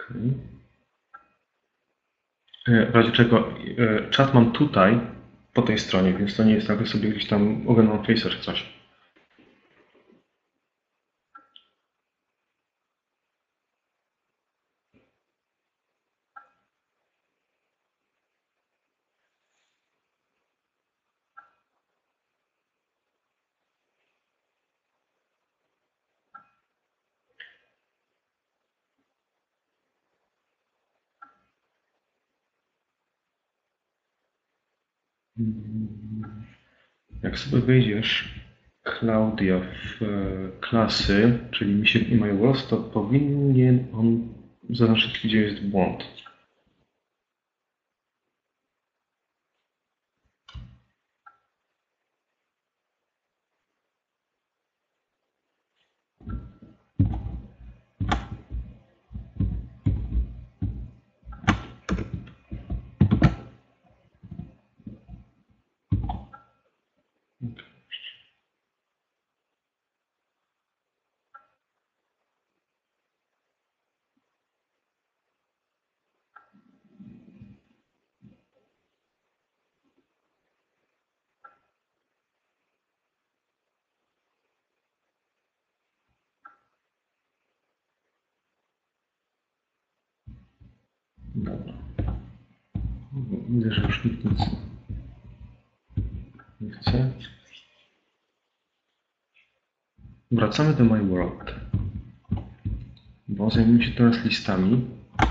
Okay. W razie czego czat mam tutaj, po tej stronie, więc to nie jest tak, że sobie gdzieś tam oglądam Face'a czy coś. Jak sobie wejdziesz, Klaudia, w klasy, czyli Misiek i MyWorld, to powinien on zaznaczyć, gdzie jest błąd. Dobra. Widzę, że już nikt nic nie chce. Wracamy do MyWorld. Bo zajmujemy się teraz listami.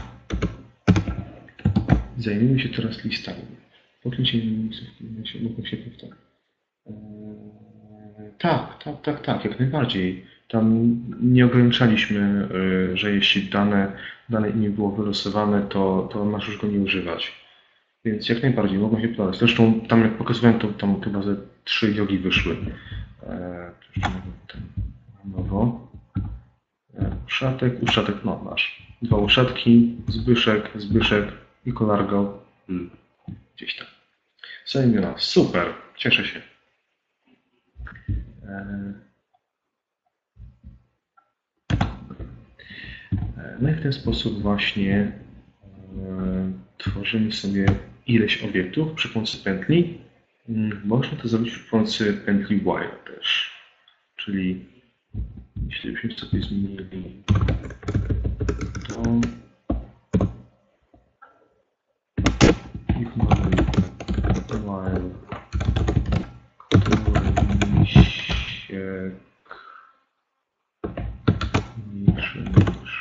Zajmujemy się teraz listami. Po czym się mogą się powtarzać. Tak, jak najbardziej. Tam nie ograniczaliśmy, że jeśli dane nie było wylosowane, to masz już go nie używać. Więc jak najbardziej mogą się podać. Zresztą tam jak pokazywałem, to tam chyba ze 3 jogi wyszły. Jeszcze nowo. Uszatek, no masz. 2 uszatki, Zbyszek i Kolargo. Gdzieś tam. Są imiona. Super, cieszę się. No i w ten sposób właśnie tworzymy sobie ileś obiektów przy pomocy pętli. Można to zrobić przy pomocy pętli while też. Czyli jeśli byśmy sobie zmienili to if mamy while mniejszy niż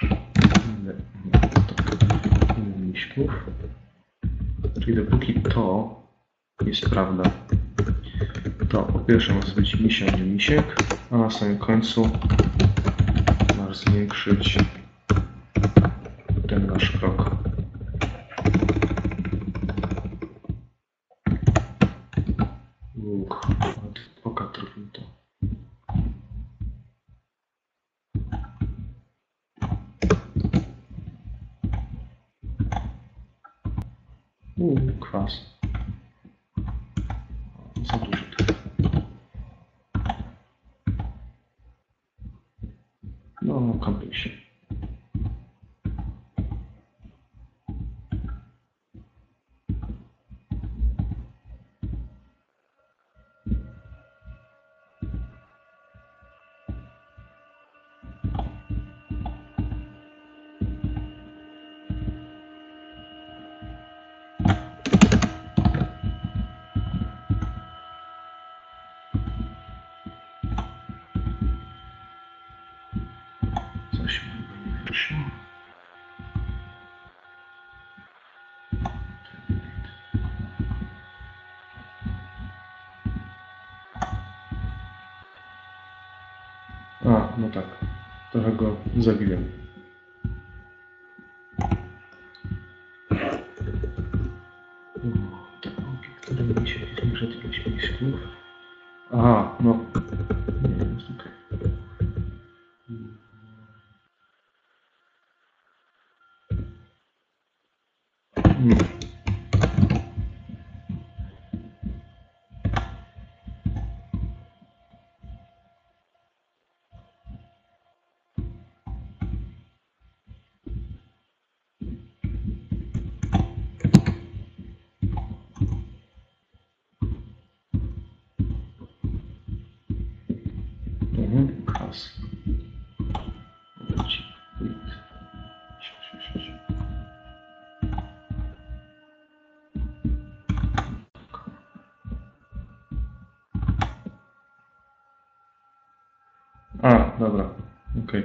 miśków. Czyli dopóki to jest prawda, to po pierwsze ma być misio, nie misiek, a na samym końcu masz zwiększyć ten nasz krok. Łuk, od oka trafił to. Kwas. Za dużo tego. No, kąpię się. Coś mi nie wyszło. A, no tak. Trochę go zabiłem. Te oki, które mi się zbliżać ilość misków. Aha, no. Nie, jest okej. dobra. Okej.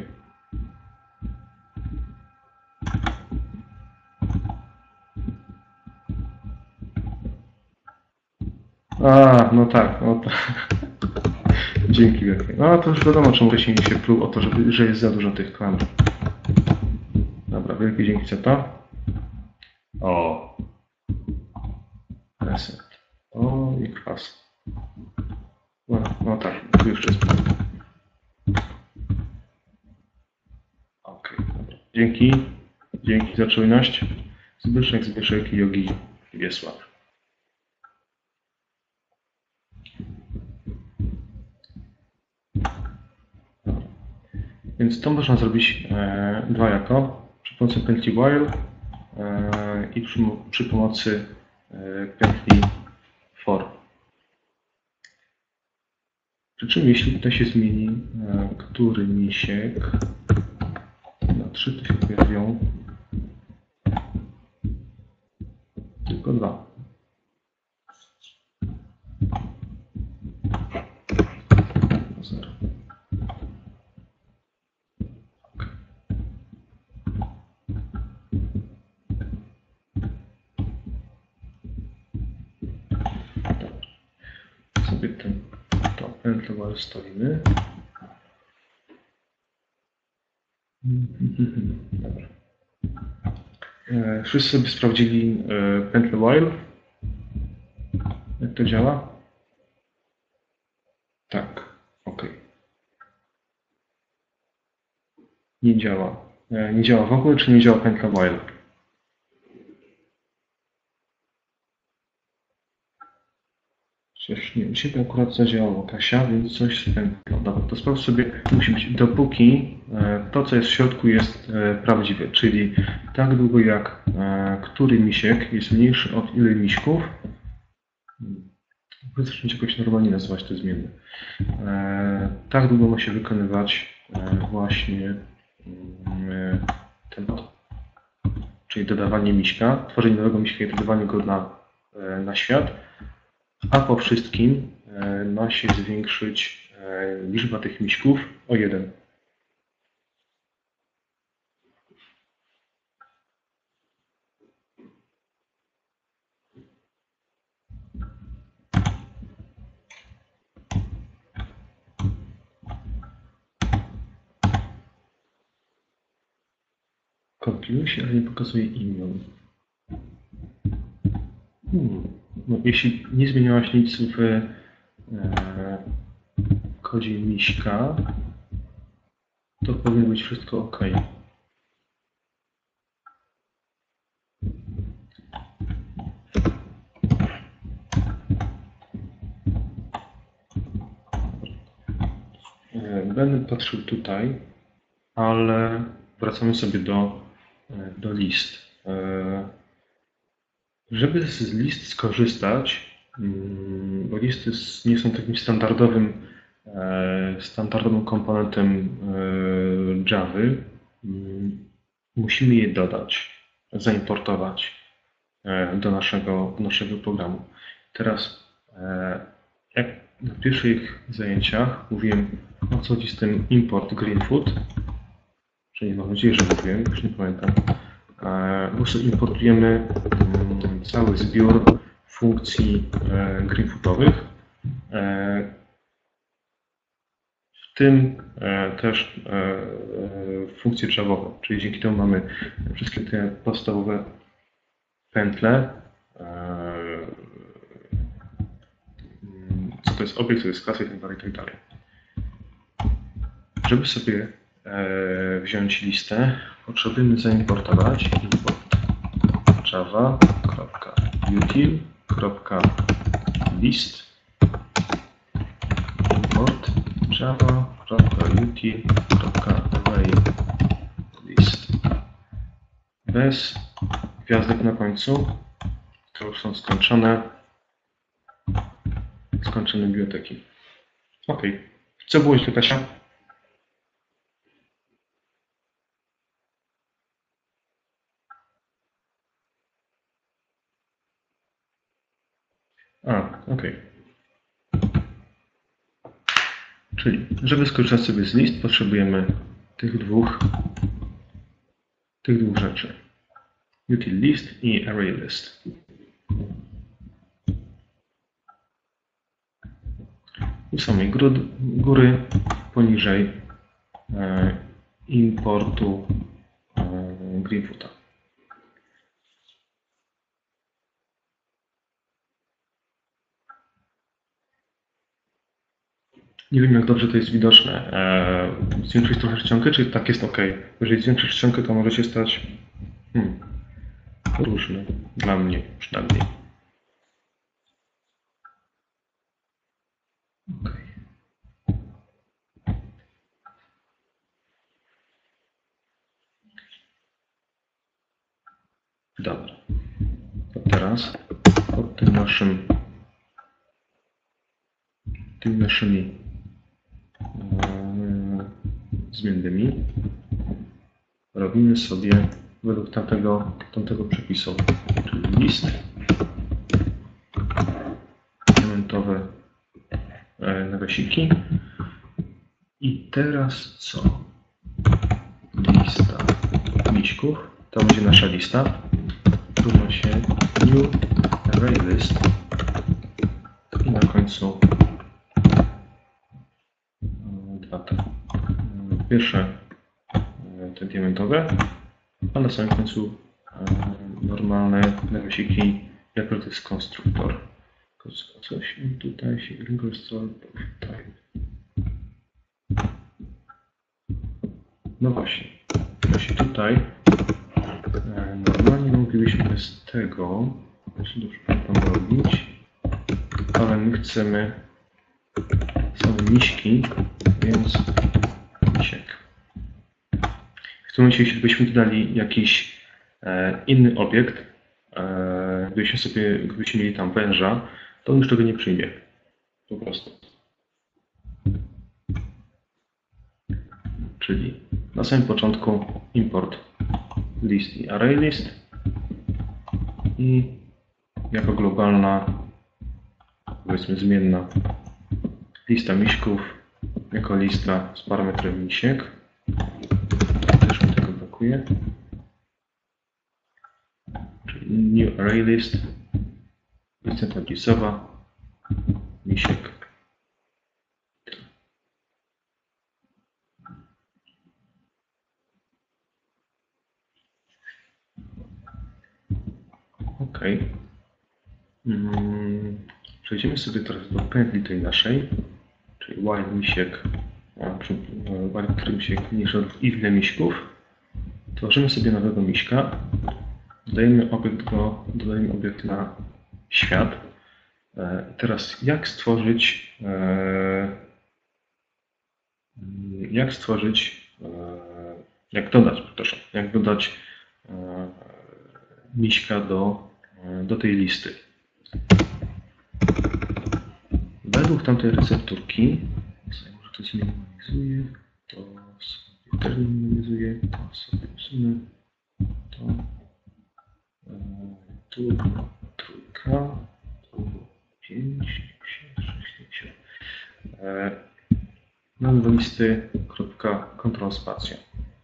A, no tak, no tak. Dzięki wielkie. No to już wiadomo, czemu wcześniej mi się pluł o to, że jest za dużo tych klamr. Dobra, wielkie dzięki za to. O. Reset. O, i kwas. No tak, tu już jest. Okej, dobra. Dzięki. Dzięki za czujność. Zbyszek, Jogi, Wiesław. Więc to można zrobić dwojako, przy pomocy pętli while i przy pomocy pętli for. Przy czym jeśli tutaj się zmieni który misiek na 3, to się pojawią tylko 2. Sobie tą pętlę while stoimy. Dobra. Wszyscy sobie sprawdzili pętlę while? Jak to działa? Tak, ok. Nie działa. Nie działa w ogóle, czy nie działa pętla while? Coś nie, u Ciebie akurat zadziałało, Kasia, więc coś z pętlą. Dobra, to sprawdź sobie, musi być dopóki to, co jest w środku, jest prawdziwe, czyli tak długo jak który misiek jest mniejszy od ilu miśków, zacząć jakoś normalnie nazywać te zmienne. Tak długo ma się wykonywać właśnie ten, czyli dodawanie miśka, tworzenie nowego miśka i dodawanie go na świat, a po wszystkim ma się zwiększyć liczba tych miśków o 1. Kompiluję się, ale nie pokazuje imion. No, jeśli nie zmieniałaś nic w kodzie miśka, to powinno być wszystko ok. Będę patrzył tutaj, ale wracamy sobie do list. Żeby z list skorzystać, bo listy nie są takim standardowym komponentem Java, musimy je dodać, zaimportować do naszego programu. Teraz, jak na pierwszych zajęciach mówiłem, o co chodzi z tym import greenfoot, czyli mam nadzieję, że mówiłem, już nie pamiętam. Po prostu importujemy cały zbiór funkcji greenfootowych, w tym też funkcje javowe, czyli dzięki temu mamy wszystkie te podstawowe pętle, co to jest obiekt, co to jest klasa itd. Żeby sobie wziąć listę, potrzebujemy zaimportować import java.util.list import java.util.array.list bez gwiazdek na końcu, które już są skończone biblioteki. OK. Co było jeszcze, Kasia? OK. Czyli, żeby skorzystać sobie z list, potrzebujemy tych dwóch rzeczy. Util list i array list. U samej góry, poniżej importu Greenfoota. Nie wiem, jak dobrze to jest widoczne. Zwiększyć trochę czcionkę, czy tak jest OK? Jeżeli zwiększysz czcionkę, to może się stać różny. Dla mnie przynajmniej. OK. Dobra. To teraz pod tymi naszymi zmiennymi robimy sobie według tamtego przepisu, czyli list, elementowe nawiasiki. I teraz co? Lista miśków. To będzie nasza lista. Równa się new array list. I na końcu dwa te. Pierwsze te diamentowe, a na samym końcu normalne nawiasiki, jako to jest konstruktor. Coś tutaj się type. No właśnie tutaj normalnie moglibyśmy bez tego, jeśli dobrze pamiętam, robić, ale my chcemy same miśki, więc misiek. W tym momencie, jeśli byśmy dodali jakiś inny obiekt, gdybyśmy mieli tam węża, to on już tego nie przyjmie. Po prostu. Czyli na samym początku import list i array list i jako globalna, powiedzmy zmienna, lista miśków jako lista z parametrem misiek. Też mi tego brakuje. Czyli new array list, lista tablicowa, misiek. OK. Przejdziemy sobie teraz do pętli tej naszej, czyli while misiek, while który misiek mniejszy od ile miśków. Tworzymy sobie nowego miśka, dodajemy obiekt na świat. Teraz jak dodać miśka do tej listy. Według tamtej recepturki, może to zminimalizuję, to sobie też minimalizuję, to sobie usunę, to tu trójka, tu 5, 6, 7. Nazwa listy, Ctrl spacja.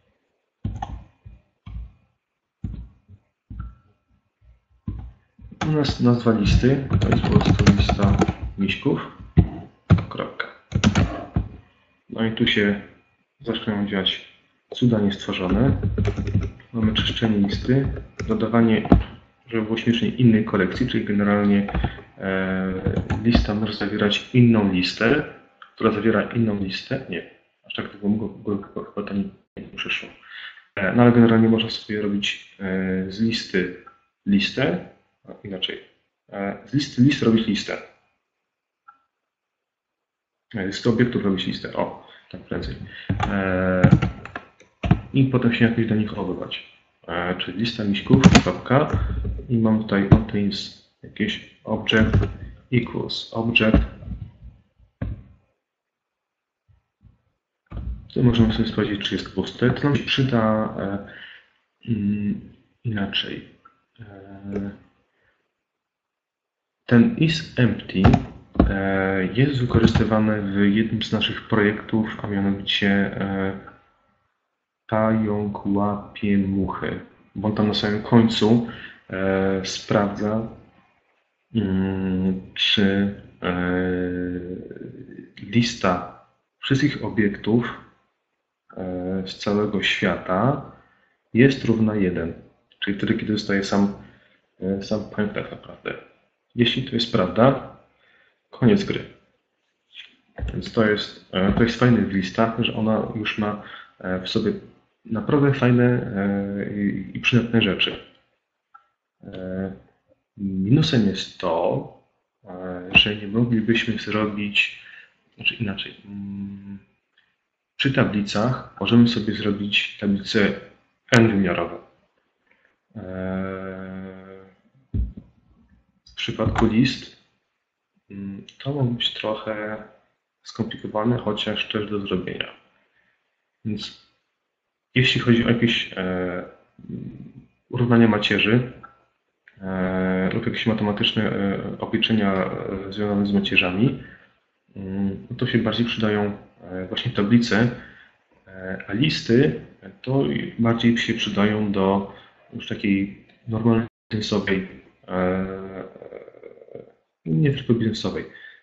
U nas nazwa listy to jest po prostu lista miśków. Kropka. No i tu się zaczynają dziać cuda niestworzone. Mamy czyszczenie listy, dodawanie, żeby było śmiesznie, innej kolekcji, czyli generalnie lista może zawierać inną listę, która zawiera inną listę. Nie, aż tak długo chyba to nie przyszło. No ale generalnie można sobie robić z listy listę, inaczej. Z listy robić listę. Z obiektów robić listę. O, tak prędzej. I potem się jakoś do nich chowywać. Czyli lista miśków, kropka. I mam tutaj contains jakieś object equals object. Tu możemy sobie sprawdzić, czy jest puste. To nam się przyda inaczej. Ten is empty jest wykorzystywane w jednym z naszych projektów, a mianowicie pająk łapie muchy, bo on tam na samym końcu sprawdza, czy lista wszystkich obiektów z całego świata jest równa 1, czyli wtedy, kiedy zostaje sam pająk tak naprawdę. Jeśli to jest prawda, koniec gry. Więc to jest fajne w listach, że ona już ma w sobie naprawdę fajne i przydatne rzeczy. Minusem jest to, że nie moglibyśmy zrobić, znaczy inaczej. Przy tablicach możemy sobie zrobić tablice n-wymiarowe. W przypadku list to może być trochę skomplikowane, chociaż też do zrobienia. Więc jeśli chodzi o jakieś równania macierzy lub jakieś matematyczne obliczenia związane z macierzami, to się bardziej przydają właśnie tablice, a listy to bardziej się przydają do już takiej normalnej biznesowej, nie tylko biznesowej,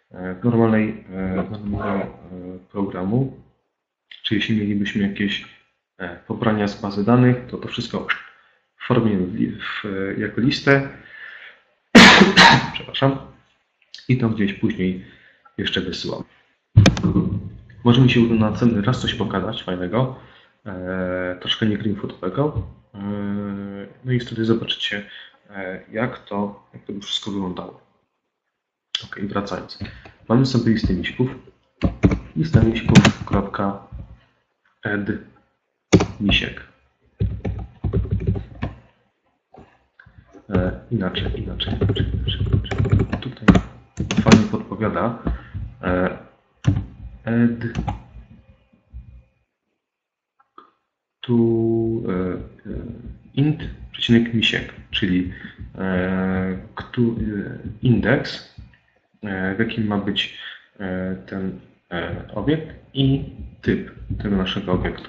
normalnego programu. Czyli jeśli mielibyśmy jakieś pobrania z bazy danych, to wszystko w formie jako listę, przepraszam, i to gdzieś później jeszcze wysyłam. Może mi się uda na następny raz coś pokazać fajnego, troszkę nie greenfootowego. No i wtedy zobaczycie, jak to by wszystko wyglądało. Ok, wracając. Mamy sobie listę miśków. Lista miśków.add misiek. Inaczej. Tutaj fajnie podpowiada add to int przecinek misiek, czyli indeks, w jakim ma być ten obiekt i typ tego naszego obiektu.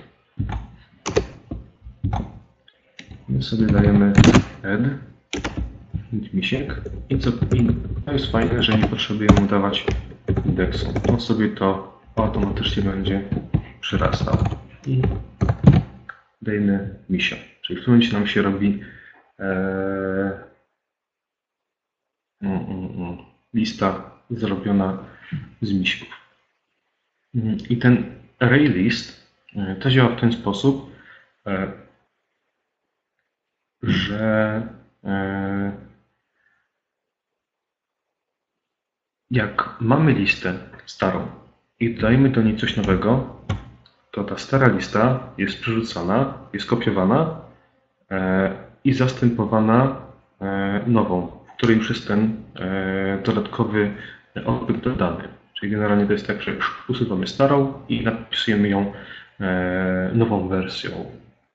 My sobie dajemy add int misiek i to jest fajne, że nie potrzebujemy dawać indeksu. On sobie to automatycznie będzie przyrastał. I dajemy misio. Czyli w tym momencie nam się robi lista zrobiona z misiów. I ten array list to działa w ten sposób, że jak mamy listę starą i dodajemy do niej coś nowego, to ta stara lista jest przerzucana, jest kopiowana i zastępowana nową, w której już jest ten dodatkowy obiekt dodany. Czyli generalnie to jest tak, że już usuwamy starą i napisujemy ją nową wersją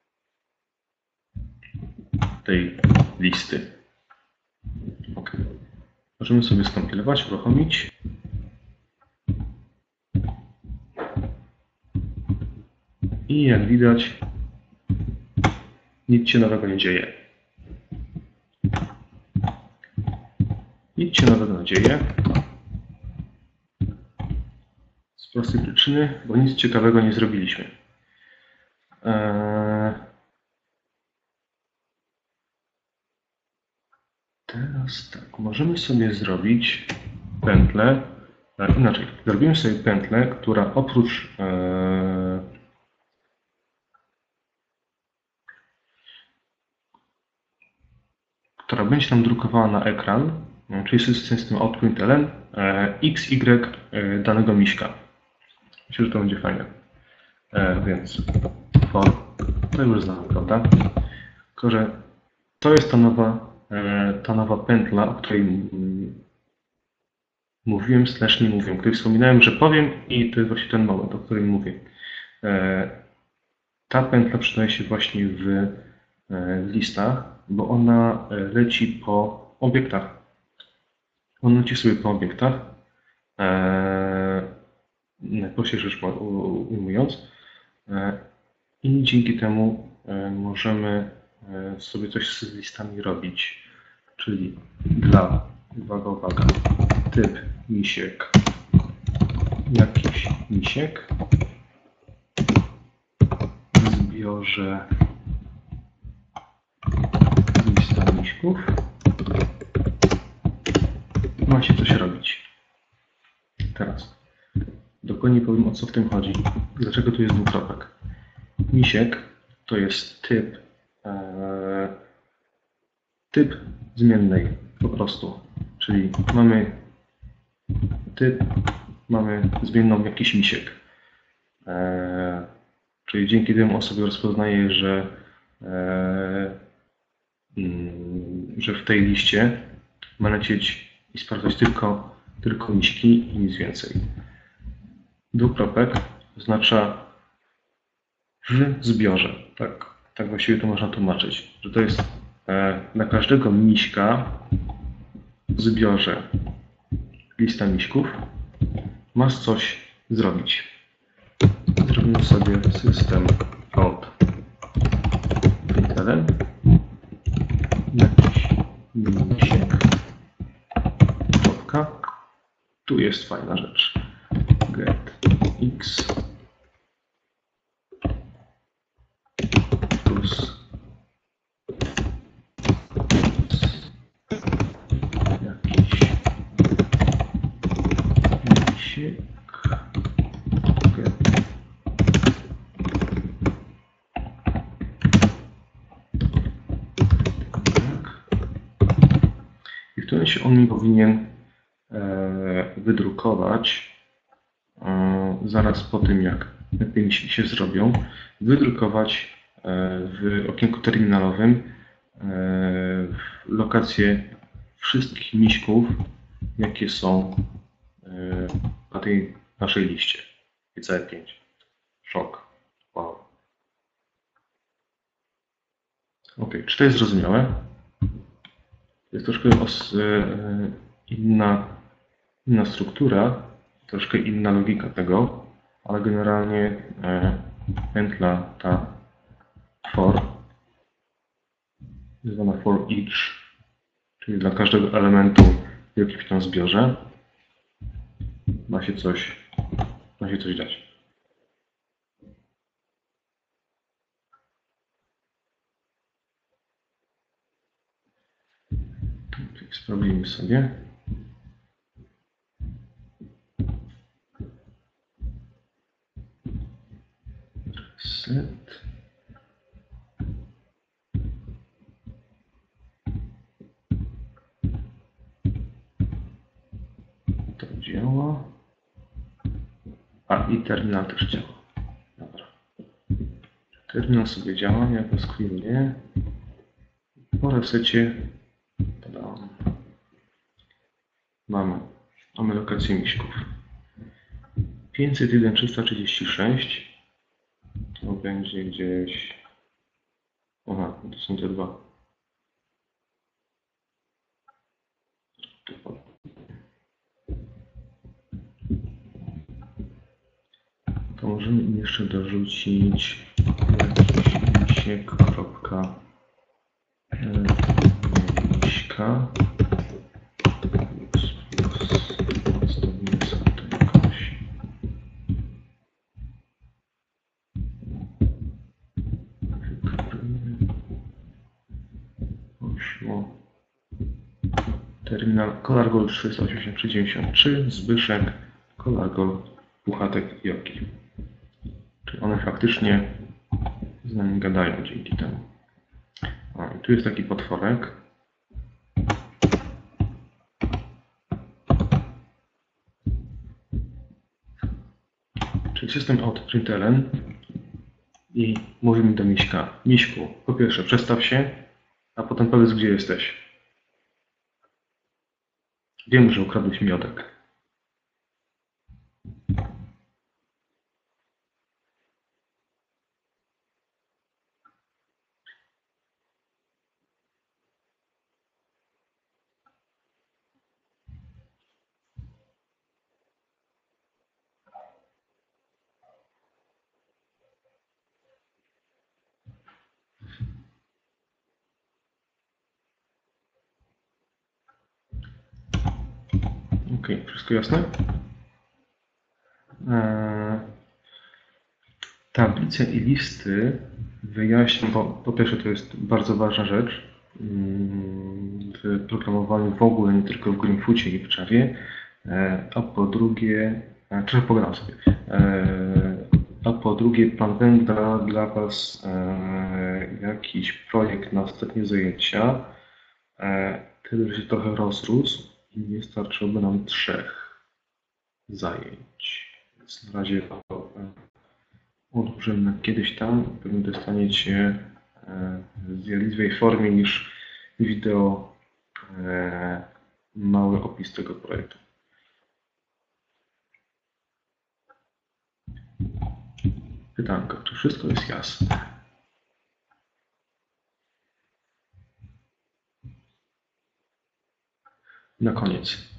tej listy. OK. Możemy sobie skompilować, uruchomić. I jak widać, nic się nowego nie dzieje. Nic się nowego nie dzieje. Z prostej przyczyny, bo nic ciekawego nie zrobiliśmy. Teraz tak, możemy sobie zrobić pętlę, inaczej, zrobimy sobie pętlę, która oprócz która będzie nam drukowała na ekran, czyli system outprintln x, y danego miśka. Myślę, że to będzie fajne. Więc for, to już znamy, prawda? Tylko, że to jest ta nowa pętla, o której mówiłem, / nie mówiłem, o której wspominałem, że powiem i to jest właśnie ten moment, o którym mówię. Ta pętla przydaje się właśnie w listach, bo ona leci po obiektach. Ona leci sobie po obiektach najprościej rzecz ujmując. I dzięki temu możemy sobie coś z listami robić. Czyli dla, uwaga, typ misiek, jakiś misiek, w zbiorze lista miśków ma się coś robić. Teraz dokładnie powiem, o co w tym chodzi. Dlaczego tu jest dwukropek? Misiek to jest typ zmiennej po prostu. Czyli mamy typ, mamy zmienną jakiś misiek. Czyli dzięki temu on sobie rozpoznaje, że w tej liście ma lecieć i sprawdzać tylko miśki i nic więcej. Dwukropek oznacza w zbiorze. Tak właściwie to można tłumaczyć, że to jest dla każdego miśka w zbiorze lista miśków masz coś zrobić. Zrobimy sobie system out println jakiś misiek kropka. Tu jest fajna rzecz. Get x plus jakiś misiek get i w którym się on mi powinien wydrukować zaraz po tym, jak te miśki się zrobią, wydrukować w okienku terminalowym lokację wszystkich miśków, jakie są na tej naszej liście. I całe 5. Szok. Wow. Ok, czy to jest zrozumiałe? Jest troszkę inna struktura, troszkę inna logika tego, ale generalnie pętla ta for, zwana for each, czyli dla każdego elementu w jakimś tam zbiorze ma się coś dać. Sprawdzimy sobie. Set. To działa. A i terminal też działa. Dobra. Terminal sobie działa, jak w SQL-ie. Po resecie mamy lokację miśków. 501 336 to będzie gdzieś. Aha, to są te dwa. To możemy im jeszcze dorzucić jakiś misiek, kropka, miśka. Zostawimy sobie to jakoś. Poszło. Terminal ColorGold 38393, Zbyszek, ColorGold, Puchatek i Oki. Czyli one faktycznie z nami gadają dzięki temu. I tu jest taki potworek. Czyli system out println i mówimy do Miśka. Miśku, po pierwsze przestaw się, a potem powiedz, gdzie jesteś. Wiem, że ukradłeś miodek. Ok, wszystko jasne? Tablice i listy wyjaśnię, bo po pierwsze to jest bardzo ważna rzecz w programowaniu w ogóle, nie tylko w Greenfoocie i w Javie, a po drugie, czy pogadam sobie, a po drugie Pan Węgla dla Was jakiś projekt na ostatnie zajęcia, tyle, że się trochę rozrósł i nie starczyłoby nam 3 zajęć. Więc na razie to odłożymy kiedyś tam, pewnie dostaniecie w zjadliwej formie niż wideo mały opis tego projektu. Pytanko, czy wszystko jest jasne? Na koniec.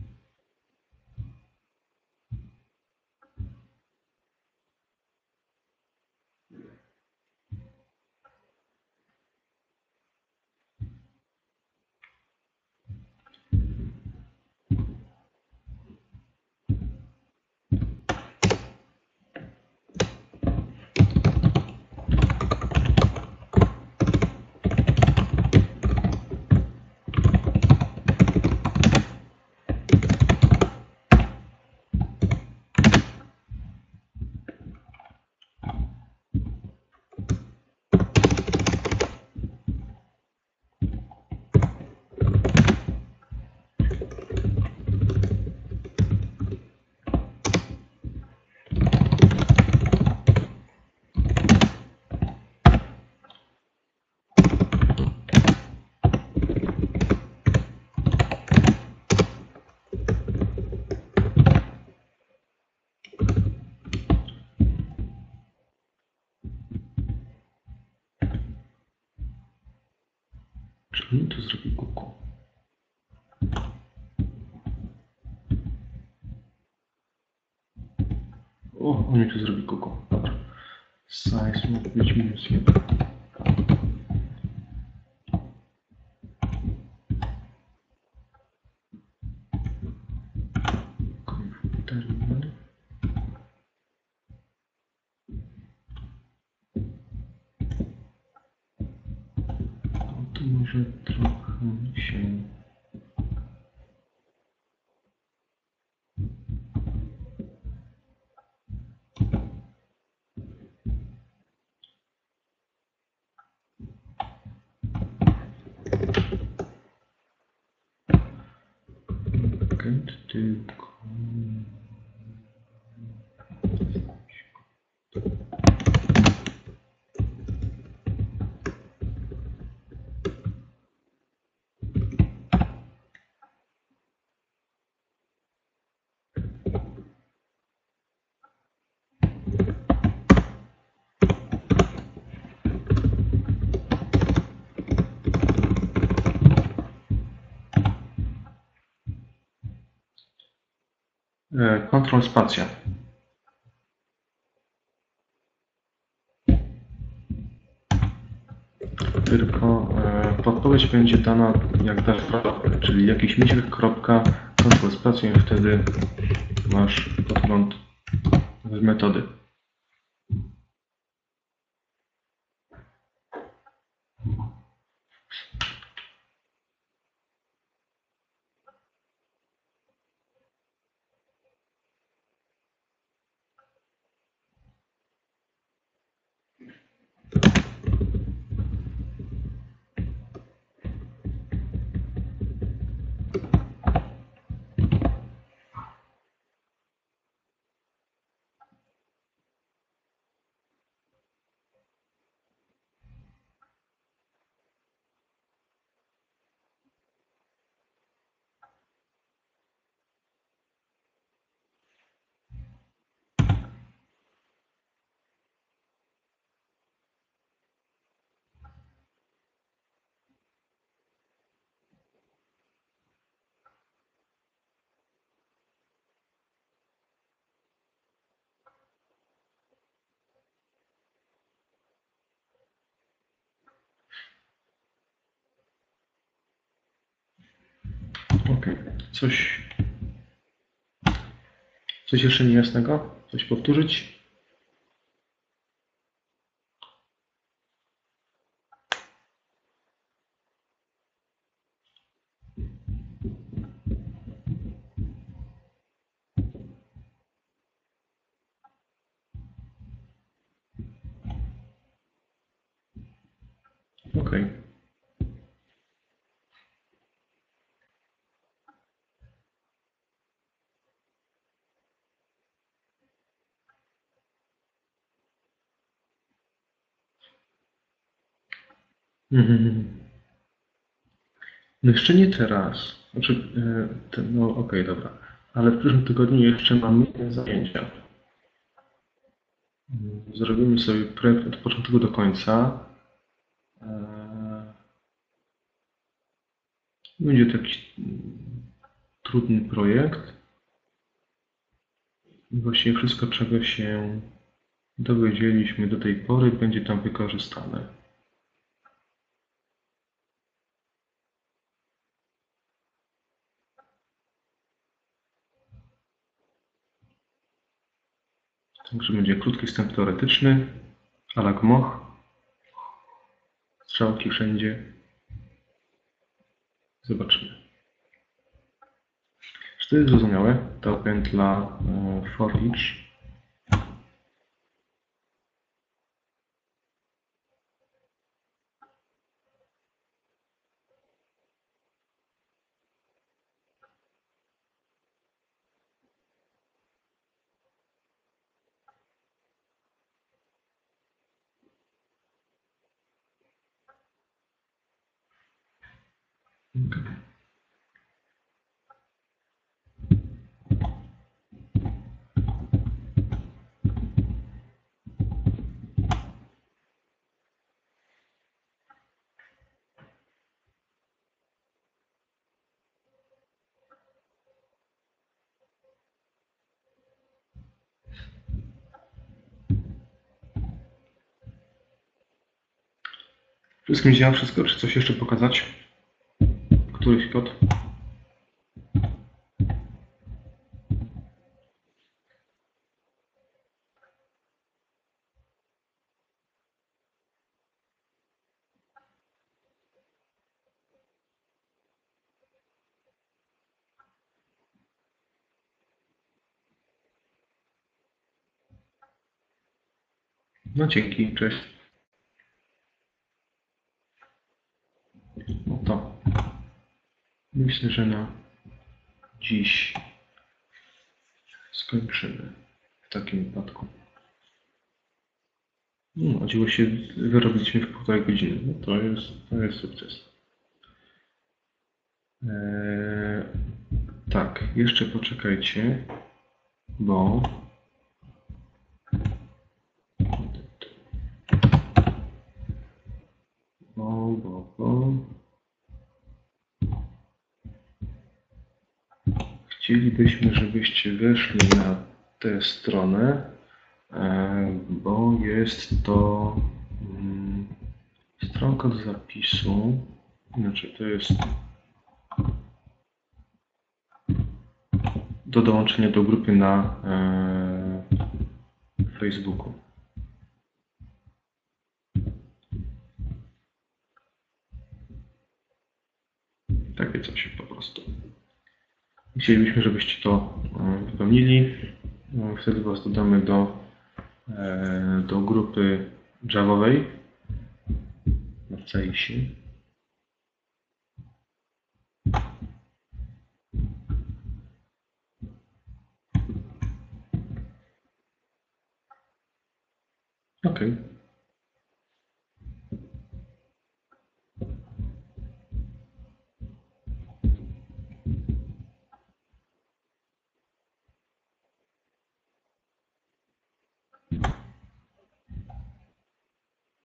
Czy on to zrobi kuku? O, on mi tu zrobi kuku. Dobra. Size mógł być -1. Terminal. No to może trochę się... Tylko... Ctrl spacja. Tylko podpowiedź będzie dana jak dasz kropkę, czyli jakiś misiek, kropka, Ctrl spacją i wtedy masz podgląd w metody. Ok, coś Coś jeszcze niejasnego? Coś powtórzyć? OK. No jeszcze nie teraz. Znaczy, no okej, dobra. Ale w przyszłym tygodniu jeszcze mamy zajęcia. Zrobimy sobie projekt od początku do końca. Będzie to jakiś trudny projekt. Właściwie wszystko, czego się dowiedzieliśmy do tej pory, będzie tam wykorzystane. Także będzie krótki wstęp teoretyczny, a la gmoch, strzałki wszędzie. Zobaczymy. Czy to jest zrozumiałe? Ta pętla for each. Okay. Wszystkim działa wszystko, czy coś jeszcze pokazać? Któryś kod? No dzięki, cześć. No to myślę, że na dziś skończymy w takim wypadku. No, chodziło się, wyrobiliśmy w 1,5 godziny. No to jest sukces. Tak, jeszcze poczekajcie, bo chcielibyśmy, żebyście weszli na tę stronę, bo jest to stronka do zapisu. Znaczy, to jest do dołączenia do grupy na Facebooku. Takie coś po prostu. Chcielibyśmy, żebyście to wypełnili. Wtedy Was dodamy do grupy Javowej na CIS-ie. OK.